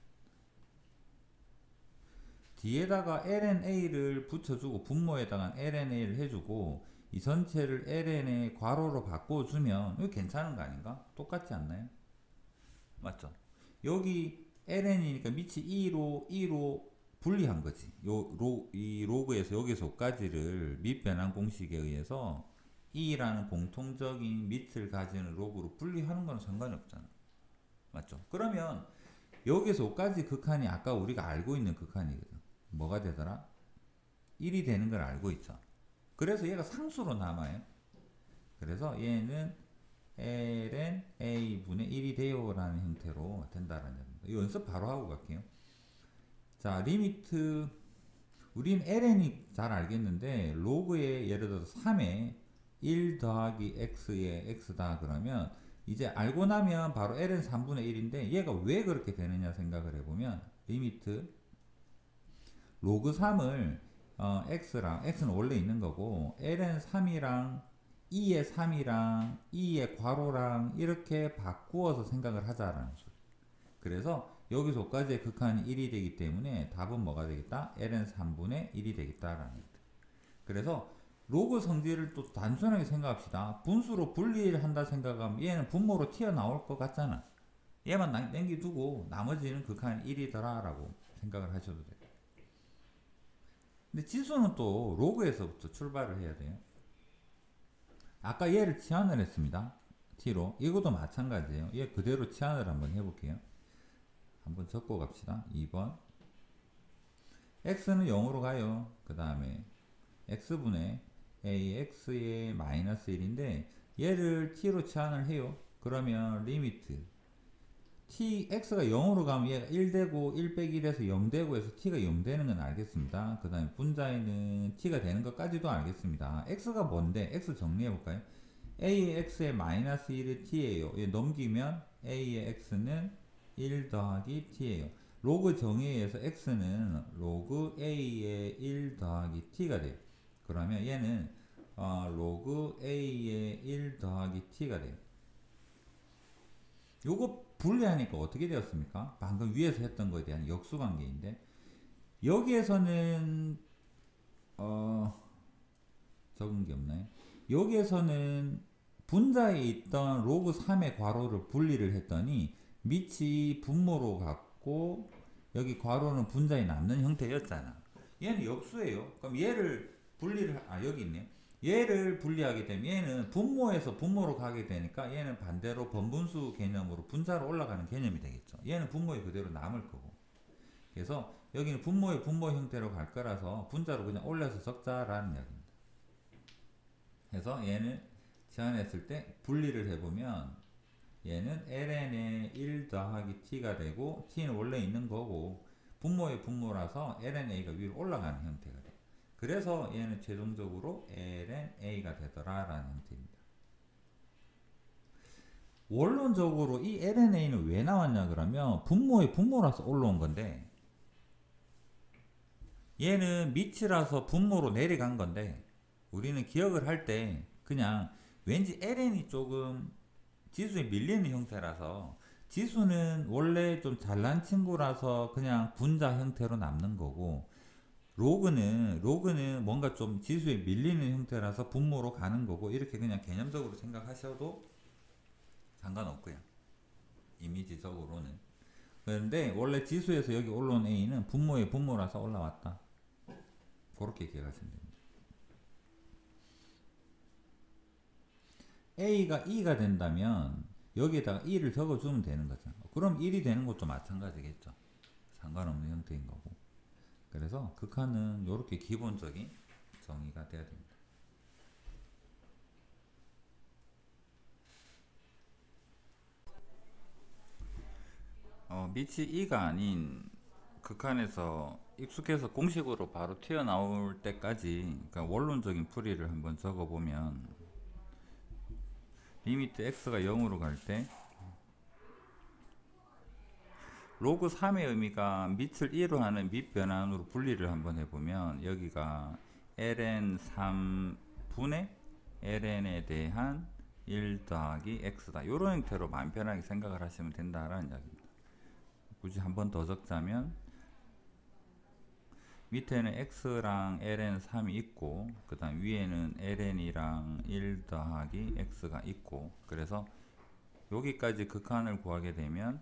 뒤에다가 lna를 붙여주고 분모에다가 lna를 해주고 이 전체를 ln의 괄호로 바꿔주면 이거 괜찮은 거 아닌가? 똑같지 않나요? 맞죠? 여기 ln이니까 밑이 이로 이로 분리한 거지. 요, 로, 이 로그에서 여기서 여기까지를 밑 변환 공식에 의해서 e라는 공통적인 밑을 가지는 로그로 분리하는 건 상관이 없잖아. 맞죠? 그러면 여기서 오까지 극한이 아까 우리가 알고 있는 극한이거든. 뭐가 되더라? 일이 되는 걸 알고 있죠. 그래서 얘가 상수로 남아요. 그래서 얘는 ln a분의 일이 돼요 라는 올라가는 형태로 된다는 얘기입니다. 이 연습 바로 하고 갈게요. 자, 리미트, 우린 엘엔이 잘 알겠는데 로그에 예를 들어서 삼에 일 더하기 x에 x다 그러면 이제 알고 나면 바로 엘엔 삼분의 일인데 얘가 왜 그렇게 되느냐 생각을 해보면 리미트 로그 삼을 어, x랑 x는 원래 있는 거고 엘엔 삼이랑 이의 삼이랑 이의 괄호랑 이렇게 바꾸어서 생각을 하자라는 소리. 그래서 여기서까지의 극한이 일이 되기 때문에 답은 뭐가 되겠다? 엘엔 삼분의 일이 되겠다라는 겁니다. 그래서 로그 성질을 또 단순하게 생각합시다. 분수로 분리를 한다 생각하면 얘는 분모로 튀어나올 것 같잖아. 얘만 남겨두고 나머지는 극한 일이더라 라고 생각을 하셔도 돼요. 근데 지수는 또 로그에서부터 출발을 해야 돼요. 아까 얘를 치환을 했습니다. t로. 이것도 마찬가지예요. 얘 그대로 치환을 한번 해볼게요. 한번 적고 갑시다. 이 번 x는 영으로 가요. 그 다음에 x분의 ax의 마이너스 일인데 얘를 t로 치환을 해요. 그러면 리미트 t, x가 영으로 가면 얘가 일 되고 일 빼기 일에서 영 되고 해서 t가 영 되는 건 알겠습니다. 그 다음에 분자에는 t가 되는 것까지도 알겠습니다. x가 뭔데? x 정리해 볼까요? a의 x의 마이너스 일이 t예요. 얘 넘기면 a의 x는 일 더하기 t예요. 로그 정의에 의해서 x는 로그 a의 일 더하기 t가 돼요. 그러면 얘는 어, 로그 a의 일 더하기 t가 돼요. 요거 분리하니까 어떻게 되었습니까? 방금 위에서 했던 거에 대한 역수관계인데 여기에서는 어 적은 게 없나요? 여기에서는 분자에 있던 로그 삼의 괄호를 분리를 했더니 밑이 분모로 갔고 여기 괄호는 분자에 남는 형태였잖아. 얘는 역수예요. 그럼 얘를 분리를 아 여기 있네. 얘를 분리하게 되면 얘는 분모에서 분모로 가게 되니까 얘는 반대로 번분수 개념으로 분자로 올라가는 개념이 되겠죠. 얘는 분모에 그대로 남을 거고. 그래서 여기는 분모의 분모 형태로 갈 거라서 분자로 그냥 올려서 적자라는 이야기입니다. 그래서 얘는 치환했을 때 분리를 해보면 얘는 엘엔의 일 더하기 t가 되고 t는 원래 있는 거고 분모의 분모라서 엘엔에이가 위로 올라가는 형태가 돼요. 그래서 얘는 최종적으로 엘엔에이가 되더라 라는 형태입니다. 원론적으로 이 엘엔에이는 왜 나왔냐 그러면 분모의 분모라서 올라온 건데 얘는 밑이라서 분모로 내려간 건데 우리는 기억을 할 때 그냥 왠지 엘엔이 조금 지수에 밀리는 형태라서 지수는 원래 좀 잘난 친구라서 그냥 분자 형태로 남는 거고 로그는 로그는 뭔가 좀 지수에 밀리는 형태라서 분모로 가는 거고 이렇게 그냥 개념적으로 생각하셔도 상관없고요. 이미지적으로는. 그런데 원래 지수에서 여기 올라온 a는 분모의 분모라서 올라왔다. 그렇게 기억하시면 됩니다. a가 이가 된다면 여기에다가 이를 적어주면 되는 거죠. 그럼 일이 되는 것도 마찬가지겠죠. 상관없는 형태인 거고. 그래서 극한은 이렇게 기본적인 정의가 돼야 됩니다. 어, 밑이 이가 아닌 극한에서 익숙해서 공식으로 바로 튀어나올 때까지 그러니까 원론적인 풀이를 한번 적어보면 리미트 x가 영으로 갈 때 로그 삼의 의미가 밑을 이로 하는 밑변환으로 분리를 한번 해보면 여기가 엘엔 삼분의 엘엔에 대한 일 더하기 x다. 이런 형태로 마음 편하게 생각을 하시면 된다라는 이야기입니다. 굳이 한번 더 적자면 밑에는 x랑 엘엔 삼이 있고 그 다음 위에는 엘엔이랑 일 더하기 x가 있고 그래서 여기까지 극한을 구하게 되면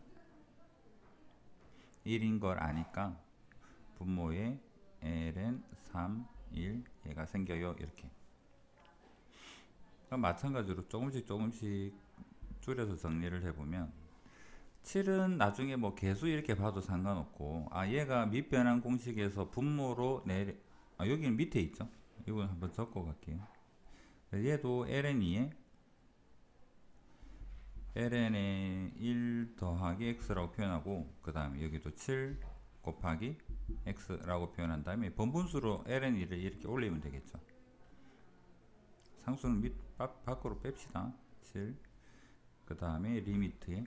일인 걸 아니까 분모에 엘엔 삼, 일 얘가 생겨요. 이렇게. 그럼 마찬가지로 조금씩 조금씩 줄여서 정리를 해보면 칠은 나중에 뭐 개수 이렇게 봐도 상관없고 아 얘가 밑변환 공식에서 분모로 내려 아 여기는 밑에 있죠. 이건 한번 적고 갈게요. 얘도 엘엔이에 ln에 일 더하기 x라고 표현하고 그 다음에 여기도 칠 곱하기 x라고 표현한 다음에 번분수로 ln을 이렇게 올리면 되겠죠. 상수는 밑 밖, 밖으로 뺍시다. 칠 그 다음에 리미트에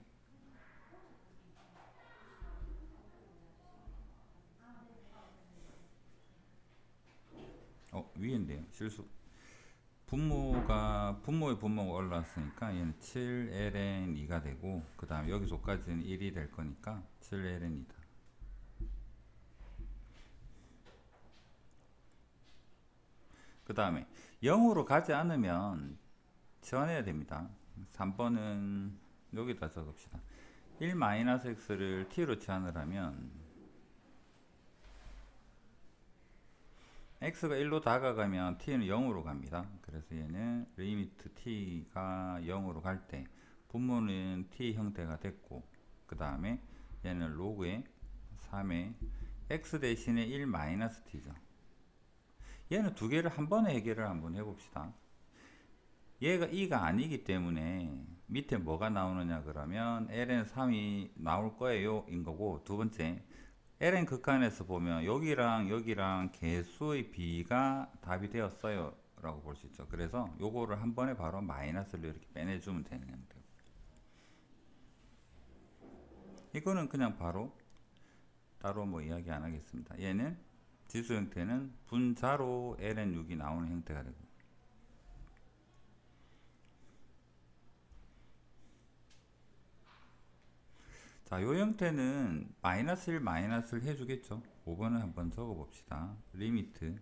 어 위인데요. 실수. 분모가 분모의 분모가 올라왔으니까 얘는 칠 엘엔 이가 되고 그 다음 여기서까지는 일이 될 거니까 칠 엘엔 이다. 그 다음에 영으로 가지 않으면 지원해야 됩니다. 삼 번은 여기다 적읍시다. 일 마이너스 x를 t로 치환을 하면 x가 일로 다가가면 t는 영으로 갑니다. 그래서 얘는 리미트 t가 영으로 갈 때 분모는 t 형태가 됐고 그 다음에 얘는 로그의 삼의 x 대신에 일 마이너스 t죠. 얘는 두 개를 한 번에 해결을 한번 해봅시다. 얘가 이가 아니기 때문에 밑에 뭐가 나오느냐 그러면 엘엔 삼이 나올 거예요 인 거고, 두 번째 엘엔 극한에서 보면 여기랑 여기랑 개수의 비가 답이 되었어요 라고 볼 수 있죠. 그래서 요거를 한 번에 바로 마이너스를 이렇게 빼내주면 되는 형태고, 이거는 그냥 바로 따로 뭐 이야기 안 하겠습니다. 얘는 지수 형태는 분자로 엘엔 육이 나오는 형태가 되고, 자, 요 형태는 마이너스 일 마이너스를 해주겠죠. 오 번을 한번 적어 봅시다. 리미트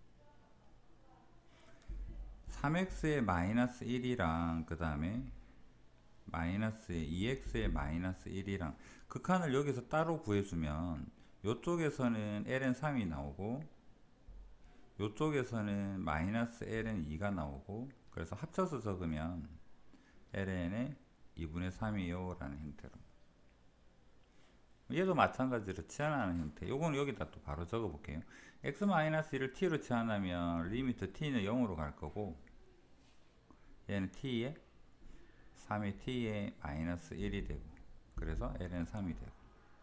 삼 엑스의 마이너스 일이랑 그 다음에 마이너스 이 엑스의 마이너스 일이랑 극한을 여기서 따로 구해주면 요쪽에서는 엘엔 삼이 나오고 요쪽에서는 마이너스 엘엔 이가 나오고, 그래서 합쳐서 적으면 엘엔의 이분의 삼이요 라는 형태로, 얘도 마찬가지로 치환하는 형태. 요거는 여기다 또 바로 적어 볼게요. x 일을 t로 치환하면 리미트 t는 영으로 갈 거고, 얘는 t에 삼의 t에 마이너스 일이 되고, 그래서 l은 삼이 되고,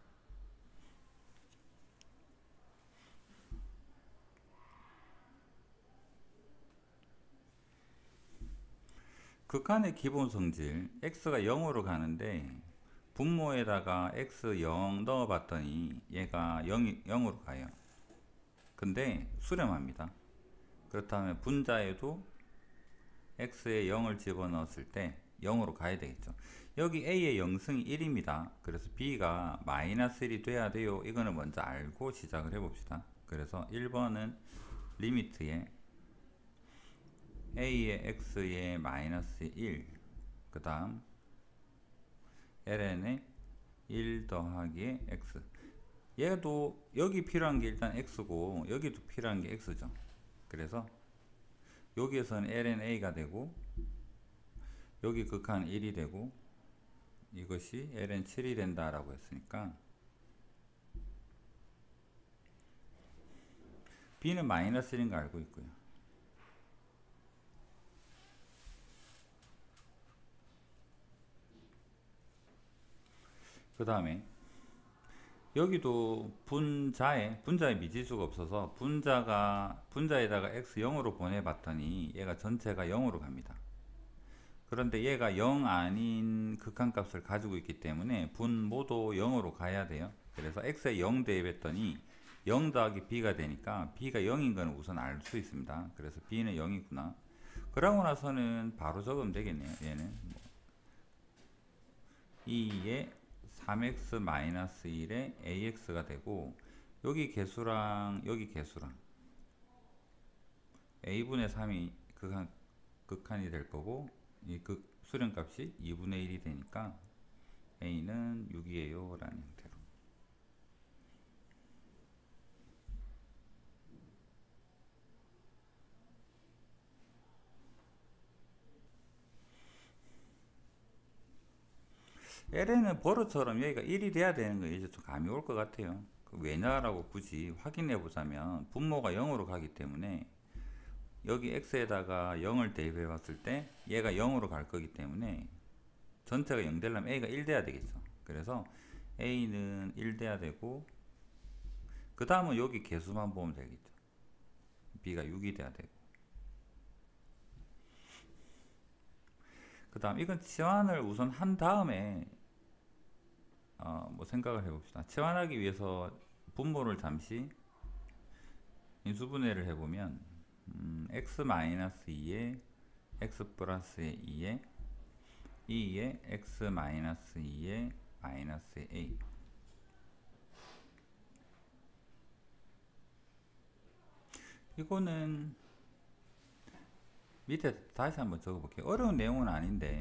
극한의 기본 성질 x가 영으로 가는데 분모에다가 x 영 넣어 봤더니 얘가 영, 영으로 가요. 근데 수렴합니다. 그렇다면 분자에도 x에 영을 집어넣었을 때 영으로 가야 되겠죠. 여기 a의 영승이 일입니다. 그래서 b가 마이너스 일이 돼야 돼요. 이거는 먼저 알고 시작을 해봅시다. 그래서 일 번은 리미트에 a의 x의 마이너스 일, 그 다음 엘엔의 일 더하기 x, 얘도 여기 필요한 게 일단 x고 여기도 필요한 게 x죠. 그래서 여기에서는 엘엔 a가 되고 여기 극한 일이 되고 이것이 엘엔 칠이 된다 라고 했으니까 b는 마이너스 일인 거 알고 있고요. 그 다음에 여기도 분자에 분자에 미지수가 없어서 분자가 분자에다가 x 영으로 보내봤더니 얘가 전체가 영으로 갑니다. 그런데 얘가 영 아닌 극한값을 가지고 있기 때문에 분모도 영으로 가야 돼요. 그래서 x에 영 대입했더니 영 더하기 b가 되니까 b가 영인 건 우선 알 수 있습니다. 그래서 b는 영이구나. 그러고 나서는 바로 적으면 되겠네요. 얘는 뭐 이에 삼 엑스 마이너스 일에 ax가 되고, 여기 개수랑 여기 개수랑 a분의 삼이 극한, 극한이 될 거고 이 극 수렴값이 이분의 일이 되니까 a는 육이에요 라는 형태로. 엘엔은 버릇처럼 여기가 일이 돼야 되는 거예요. 이제 좀 감이 올 것 같아요. 왜냐라고 굳이 확인해 보자면 분모가 영으로 가기 때문에 여기 x에다가 영을 대입해 봤을 때 얘가 영으로 갈 거기 때문에 전체가 영 되려면 A가 일 돼야 되겠죠. 그래서 A는 일 돼야 되고, 그 다음은 여기 개수만 보면 되겠죠. B가 육이 돼야 되고. 그 다음 이건 치환을 우선 한 다음에 어, 뭐 생각을 해봅시다. 치환하기 위해서 분모를 잠시 인수분해를 해보면 음, x-이에 x 플러스 이에 이에 x-이에 마이너스 a. 이거는 밑에 다시 한번 적어볼게요. 어려운 내용은 아닌데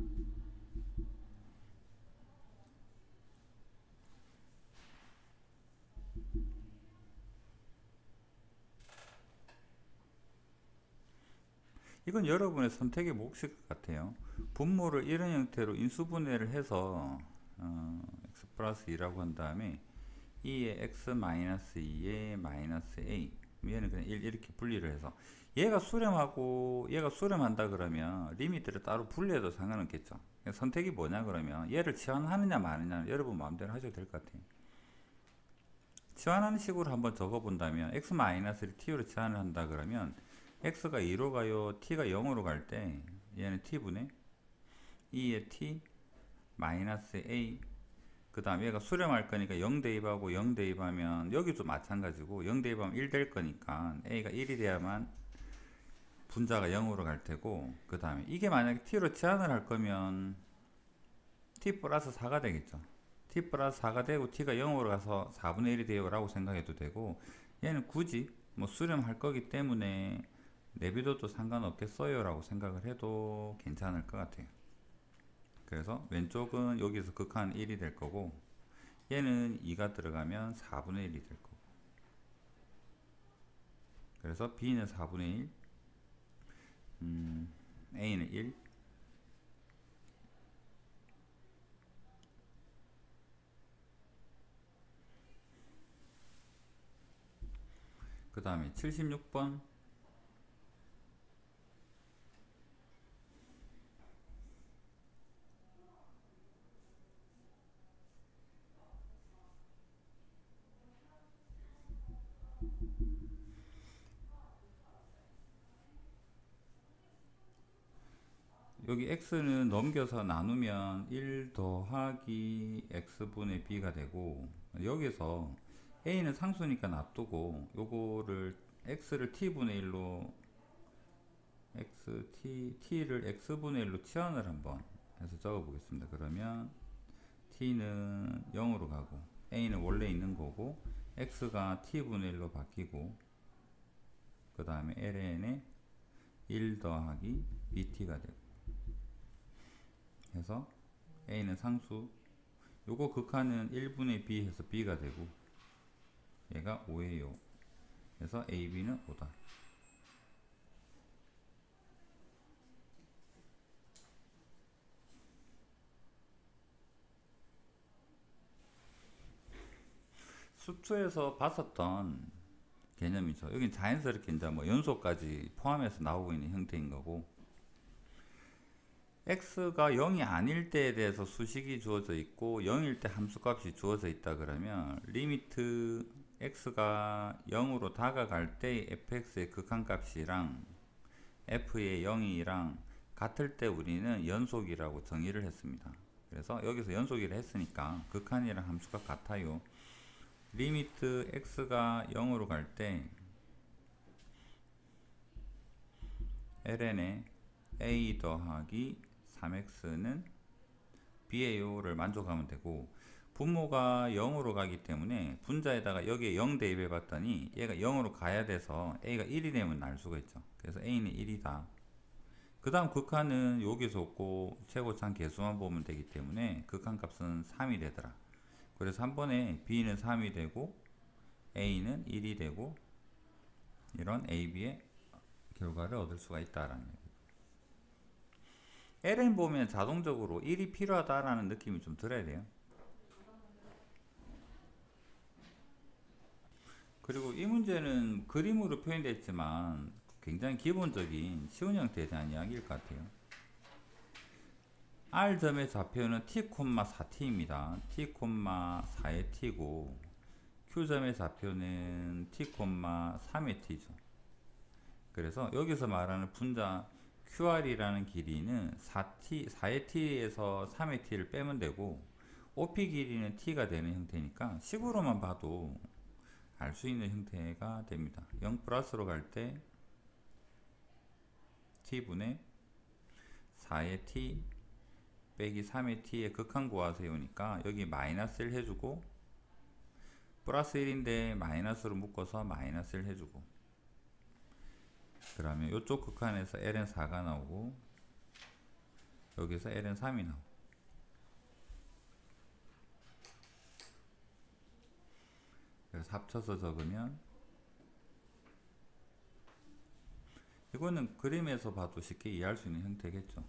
이건 여러분의 선택의 몫일 것 같아요. 분모를 이런 형태로 인수분해를 해서 어, x 플러스 이라고 한 다음에 이에 x 마이너스 이에 마이너스 a, 얘는 그냥 일 이렇게 분리를 해서, 얘가 수렴하고 얘가 수렴한다 그러면 리미트를 따로 분리해도 상관없겠죠. 선택이 뭐냐 그러면 얘를 치환하느냐 마느냐 여러분 마음대로 하셔도 될 것 같아요. 치환하는 식으로 한번 적어 본다면 x 마이너스를 t로 치환을 한다 그러면 x가 이로 가요, t가 영으로 갈 때 얘는 t분의 이에 t 마이너스 a, 그 다음 얘가 수렴할 거니까 영 대입하고 영 대입하면 여기도 마찬가지고 영 대입하면 일 될 거니까 a가 일이 돼야만 분자가 영으로 갈 테고, 그 다음에 이게 만약에 t로 치환을 할 거면 t 플러스 사가 되겠죠. t 플러스 사가 되고 t가 영으로 가서 사분의 일이 돼요 라고 생각해도 되고, 얘는 굳이 뭐 수렴할 거기 때문에 내비둬도 상관없겠어요 라고 생각을 해도 괜찮을 것 같아요. 그래서 왼쪽은 여기서 극한 일이 될 거고, 얘는 이가 들어가면 사분의 일이 될 거고, 그래서 B는 사분의 일, 음, A는 일, 그 다음에 칠십육 번 여기 x는 넘겨서 나누면 일 더하기 x분의 b가 되고, 여기서 a는 상수니까 놔두고 요거를 x를 t분의 일로 x, t, t를 x분의 일로 치환을 한번 해서 적어 보겠습니다. 그러면 t는 영으로 가고 a는 원래 있는 거고 x가 t분의 일로 바뀌고, 그 다음에 ln에 일 더하기 bt가 되고, 해서 a는 상수, 요거 극한은 일분의 b 해서 b가 되고, 얘가 오예요. 그래서 에이비는 오다. 수투에서 봤었던 개념이죠. 여긴 자연스럽게 이제 뭐 연소까지 포함해서 나오고 있는 형태인 거고, x가 영이 아닐 때에 대해서 수식이 주어져 있고 영일 때 함수값이 주어져 있다 그러면 리미트 x가 영으로 다가갈 때 fx의 극한값이랑 f의 영이랑 같을 때 우리는 연속이라고 정의를 했습니다. 그래서 여기서 연속이라 했으니까 극한이랑 함수값 같아요. 리미트 x가 영으로 갈 때 ln에 a 더하기 삼 엑스는 b에요를 만족하면 되고, 분모가 영으로 가기 때문에 분자에다가 여기에 영 대입해 봤더니 얘가 영으로 가야 돼서 a가 일이 되면 날 수가 있죠. 그래서 a는 일이다. 그 다음 극한은 여기서 없고 최고차항 개수만 보면 되기 때문에 극한값은 삼이 되더라. 그래서 한 번에 b는 삼이 되고 a는 일이 되고, 이런 a, b의 결과를 얻을 수가 있다라는 얘기죠. 엘엔 보면 자동적으로 일이 필요하다라는 느낌이 좀 들어야 돼요. 그리고 이 문제는 그림으로 표현되어 있지만 굉장히 기본적인 쉬운 형태에 대한 이야기일 것 같아요. R점의 좌표는 t, 사 t입니다. t, 사의 t고 Q점의 좌표는 t, 삼의 t죠. 그래서 여기서 말하는 분자 큐알이라는 길이는 사 티, 사의 t에서 삼의 t를 빼면 되고 오피 길이는 t가 되는 형태니까 식으로만 봐도 알 수 있는 형태가 됩니다. 영 플러스로 갈 때 t분의 사의 t 빼기 삼의 t의 극한 구하세요니까 여기 마이너스를 해주고 플러스 일인데 마이너스로 묶어서 마이너스를 해주고 그러면 이쪽 극한에서 엘엔 사가 나오고 여기서 엘엔 삼이 나오고 그래서 합쳐서 적으면 이거는 그림에서 봐도 쉽게 이해할 수 있는 형태겠죠.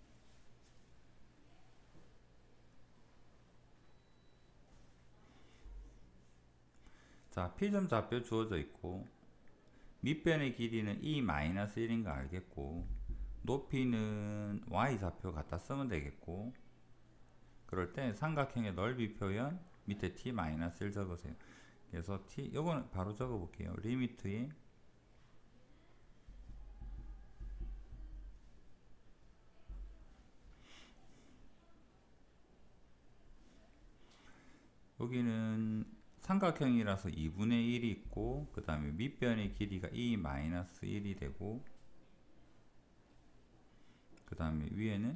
자, P점 좌표 주어져 있고 밑변의 길이는 이 마이너스 일인 거 알겠고 높이는 Y 좌표 갖다 쓰면 되겠고 그럴 때 삼각형의 넓이 표현 밑에 T 마이너스 일 적으세요. 그래서 T 요거는 바로 적어 볼게요. 리미트에 여기는 삼각형이라서 이분의 일이 있고 그 다음에 밑변의 길이가 이 마이너스 일이 되고 그 다음에 위에는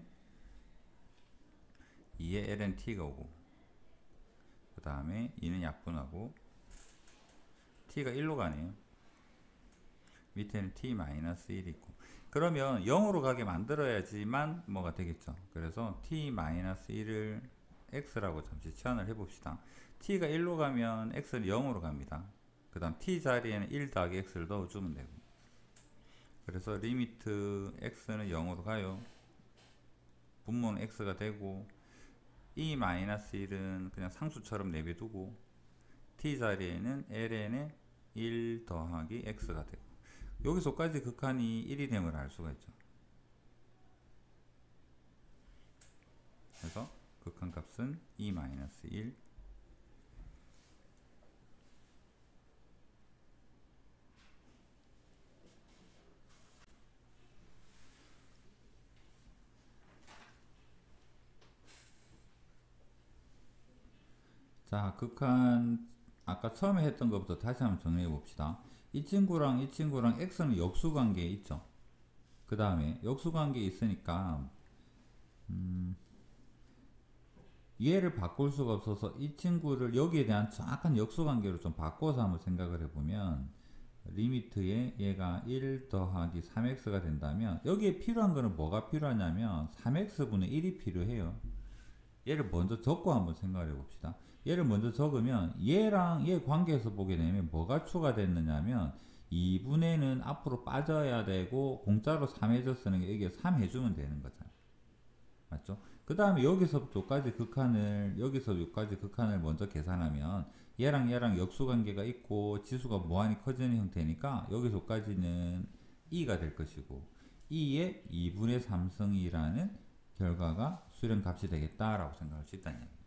이의 엘엔 티가 오고 그 다음에 이는 약분하고 t가 일로 가네요. 밑에는 t 마이너스 일이 있고 그러면 영으로 가게 만들어야지만 뭐가 되겠죠. 그래서 t 마이너스 일을 x라고 잠시 치환을 해봅시다. t가 일로 가면 x는 영으로 갑니다. 그 다음 t 자리에는 일 더하기 x를 넣어주면 되고 그래서 리미트 x는 영으로 가요. 분모는 x가 되고 이 마이너스 일은 그냥 상수처럼 내비두고 t 자리에는 엘엔의 일 더하기 x가 되고 여기서까지 극한이 일이 됨을 알 수가 있죠. 그래서 극한 값은 이 마이너스 일 자, 극한 아까 처음에 했던 것부터 다시 한번 정리해 봅시다. 이 친구랑 이 친구랑 x는 역수관계에 있죠. 그 다음에 역수관계에 있으니까 음, 얘를 바꿀 수가 없어서 이 친구를 여기에 대한 정확한 역수관계로 좀 바꿔서 한번 생각을 해보면 리미트에 얘가 일 더하기 삼 엑스가 된다면 여기에 필요한 거는 뭐가 필요하냐면 삼 엑스분의 일이 필요해요. 얘를 먼저 적고 한번 생각을 해봅시다. 얘를 먼저 적으면 얘랑 얘 관계에서 보게 되면 뭐가 추가됐느냐면 이분의는 앞으로 빠져야 되고 공짜로 삼 해줬으는 게 여기에 삼 해주면 되는 거잖아요. 맞죠? 그 다음에 여기서부터 여기까지 극한을 여기서 여기까지 극한을 먼저 계산하면 얘랑 얘랑 역수관계가 있고 지수가 무한히 커지는 형태니까 여기서 여기까지는 이가 될 것이고 이의 이분의 삼승이라는 결과가 수렴값이 되겠다라고 생각할 수 있다는 얘기입니다.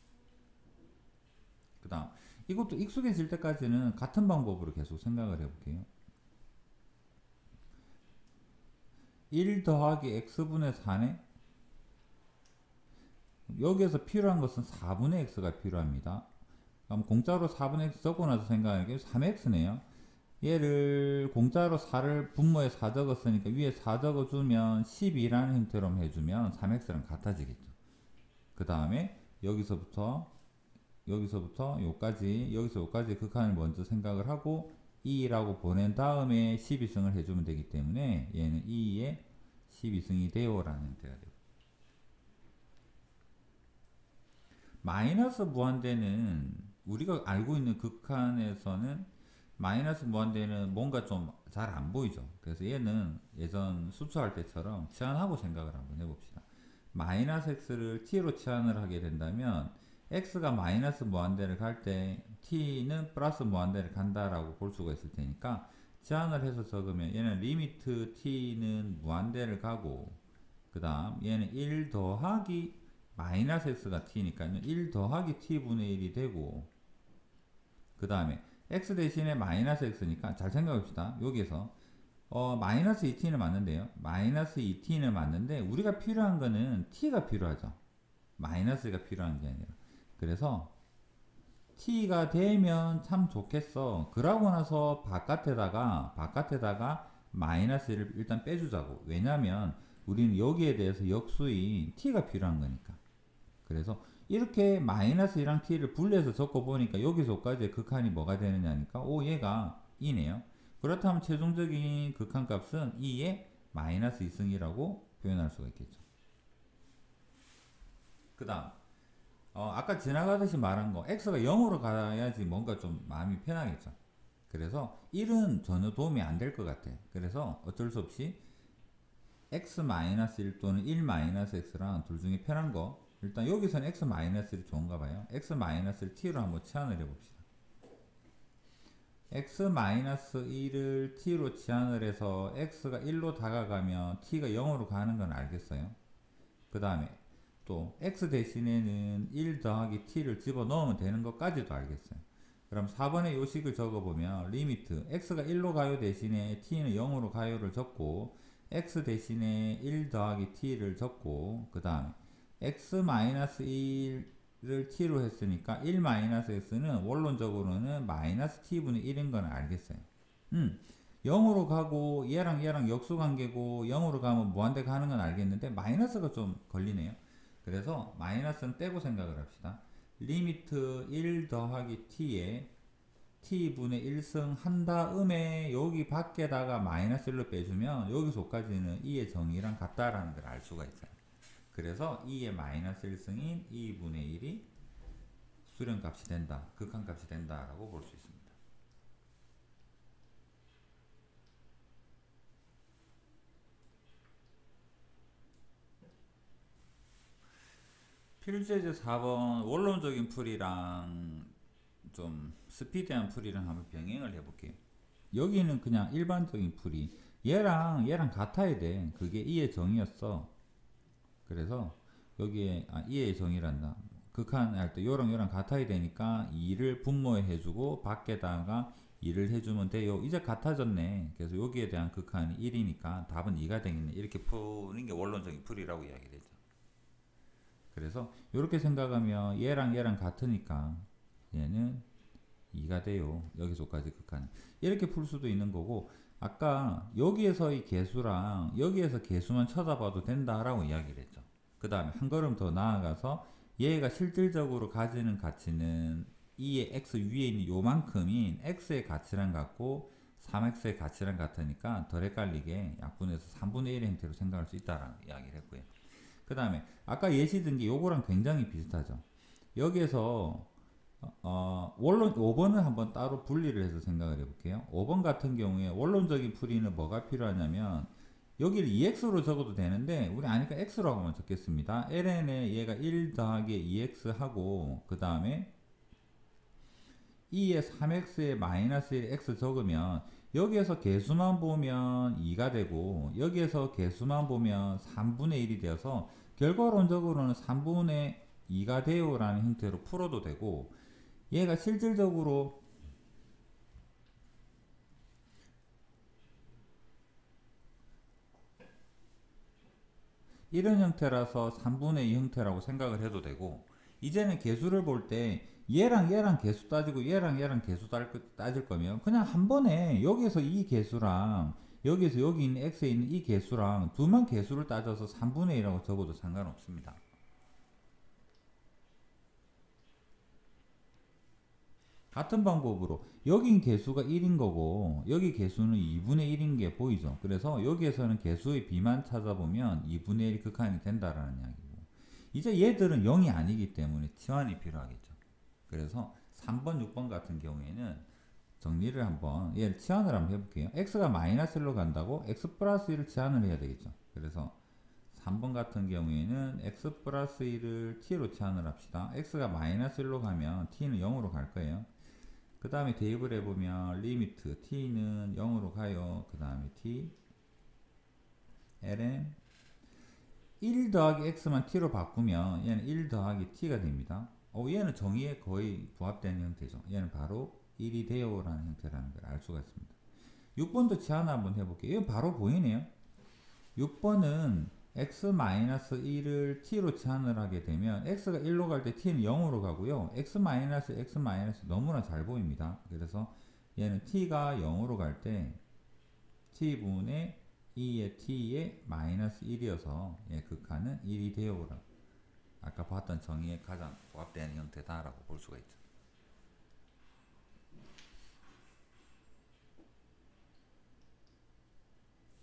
그 다음 이것도 익숙해질 때까지는 같은 방법으로 계속 생각을 해볼게요. 일 더하기 x분의 사네 여기에서 필요한 것은 사분의 x가 필요합니다. 그럼 공짜로 사분의 x 적고 나서 생각하는 삼 엑스네요. 얘를 공짜로 사를 분모에 사 적었으니까 위에 사 적어주면 십이라는 형태로 해주면 삼 엑스랑 같아지겠죠. 그 다음에 여기서부터 여기서부터 요까지 여기서 요까지 극한을 먼저 생각을 하고 이라고 보낸 다음에 십이 승을 해주면 되기 때문에 얘는 이에 십이 승이 되어 라는 형태가 되고 마이너스 무한대는 우리가 알고 있는 극한에서는 마이너스 무한대는 뭔가 좀 잘 안 보이죠. 그래서 얘는 예전 수초할 때처럼 치환하고 생각을 한번 해봅시다. 마이너스 x를 t로 치환을 하게 된다면 x가 마이너스 무한대를 갈 때 t는 플러스 무한대를 간다라고 볼 수가 있을 테니까 치환을 해서 적으면 얘는 리미트 t는 무한대를 가고 그 다음 얘는 일 더하기 마이너스 x가 t니까 일 더하기 t분의 일이 되고, 그 다음에 x 대신에 마이너스 x니까 잘 생각합시다. 여기서 어, 마이너스 이 티는 맞는데요. 마이너스 이 티는 맞는데 우리가 필요한 거는 t가 필요하죠. 마이너스가 필요한 게 아니라. 그래서 t가 되면 참 좋겠어. 그러고 나서 바깥에다가 바깥에다가 마이너스를 일단 빼주자고. 왜냐면 우리는 여기에 대해서 역수인 t가 필요한 거니까. 그래서 이렇게 마이너스 이랑 t를 분리해서 적어 보니까 여기서까지의 극한이 뭐가 되느냐니까, 오, 얘가 이네요. 그렇다면 최종적인 극한값은 이의 마이너스 이승이라고 표현할 수가 있겠죠. 그 다음 어, 아까 지나가듯이 말한 거 x가 영으로 가야지 뭔가 좀 마음이 편하겠죠. 그래서 일은 전혀 도움이 안 될 것 같아. 그래서 어쩔 수 없이 엑스 일 또는 일 x랑 둘 중에 편한 거, 일단 여기서는 x 일이 좋은가 봐요. x 일 t로 한번 치환을 해봅시다. x 일을 t로 치환을 해서 x가 일로 다가가면 t가 영으로 가는 건 알겠어요. 그 다음에 또 x 대신에는 일 더하기 t를 집어넣으면 되는 것까지도 알겠어요. 그럼 사 번의 요식을 적어보면 리미트 x가 일로 가요 대신에 t는 영으로 가요를 적고, x 대신에 일 더하기 t를 적고, 그 다음에 x 일을 t로 했으니까 일 x는 원론적으로는 마이너스 t분의 일인 건 알겠어요. 음, 영으로 가고 얘랑 얘랑 역수관계고 영으로 가면 무한대 가는 건 알겠는데 마이너스가 좀 걸리네요. 그래서 마이너스는 떼고 생각을 합시다. 리미트 일 더하기 t에 t분의 일승 한 다음에 여기 밖에다가 마이너스 일로 빼주면 여기서까지는 이의 정의랑 같다라는 걸 알 수가 있어요. 그래서 이의 마이너스 일승인 이분의 일이 수렴값이 된다, 극한값이 된다라고 볼 수 있습니다. 필수제제 사 번 원론적인 풀이랑 좀 스피디한 풀이랑 한번 병행을 해볼게요. 여기는 그냥 일반적인 풀이, 얘랑 얘랑 같아야 돼. 그게 이의 정의였어. 그래서 여기에 아, 이의 정의란다. 극한 할 때 요랑 요랑 같아야 되니까 이를 분모해 해주고 밖에다가 이를 해주면 돼요. 이제 같아졌네. 그래서 여기에 대한 극한이 일이니까 답은 이가 되겠네. 이렇게 푸는 게 원론적인 풀이라고 이야기되죠. 그래서 이렇게 생각하면 얘랑 얘랑 같으니까 얘는 이가 돼요. 여기서까지 극한. 이렇게 풀 수도 있는 거고, 아까 여기에서의 개수랑 여기에서 개수만 쳐다봐도 된다라고 이야기를 했죠. 그 다음에 한 걸음 더 나아가서 얘가 실질적으로 가지는 가치는 이의 x 위에 있는 요만큼인 x의 가치랑 같고 삼 엑스의 가치랑 같으니까 덜 헷갈리게 약분해서 삼분의 일의 형태로 생각할 수 있다라는 이야기를 했고요. 그 다음에 아까 예시 든 게 요거랑 굉장히 비슷하죠. 여기에서 어, 원론 오 번을 한번 따로 분리를 해서 생각을 해볼게요. 오 번 같은 경우에 원론적인 풀이는 뭐가 필요하냐면 여기를 이엑스로 적어도 되는데 우리 아니까 x라고 한번 적겠습니다. ln에 얘가 일 더하기 이엑스 하고 그 다음에 이에 삼 엑스에 마이너스 일 x 적으면 여기에서 개수만 보면 이가 되고 여기에서 개수만 보면 삼분의 일이 되어서 결과론적으로는 삼분의 이가 돼요 라는 형태로 풀어도 되고, 얘가 실질적으로 이런 형태라서 삼분의 이 형태라고 생각을 해도 되고, 이제는 개수를 볼 때 얘랑 얘랑 개수 따지고 얘랑 얘랑 개수 따질 거면 그냥 한 번에 여기에서 이 개수랑 여기에서 여기 있는 x에 있는 이 개수랑 두만 개수를 따져서 삼분의 일이라고 적어도 상관없습니다. 같은 방법으로 여긴 개수가 일인 거고 여기 개수는 이분의 일인 게 보이죠. 그래서 여기에서는 개수의 비만 찾아보면 이분의 일이 극한이 된다라는 이야기고, 이제 얘들은 영이 아니기 때문에 치환이 필요하겠죠. 그래서 삼 번, 육 번 같은 경우에는 정리를 한번 얘를 치환을 한번 해볼게요. x가 마이너스 일로 간다고 x 플러스 일을 치환을 해야 되겠죠. 그래서 삼 번 같은 경우에는 x 플러스 일을 t로 치환을 합시다. x가 마이너스 일로 가면 t는 영으로 갈 거예요. 그 다음에 대입을 해보면 리미트 t는 영으로 가요. 그 다음에 t ln 일 더하기 x만 t로 바꾸면 얘는 일 더하기 t가 됩니다. 어, 얘는 정의에 거의 부합되는 형태죠. 얘는 바로 일이 돼요 라는 형태라는 걸 알 수가 있습니다. 육 번도 치환을 한번 해볼게요. 이거 바로 보이네요. 육 번은 x-일을 t로 치환을 하게 되면 x가 일로 갈 때 t는 영으로 가고요. x-, x- 너무나 잘 보입니다. 그래서 얘는 t가 영으로 갈 때 t분의 이의 t의 마이너스 일이어서 예, 극한은 일이 되어라. 아까 봤던 정의에 가장 부합되는 형태다라고 볼 수가 있죠.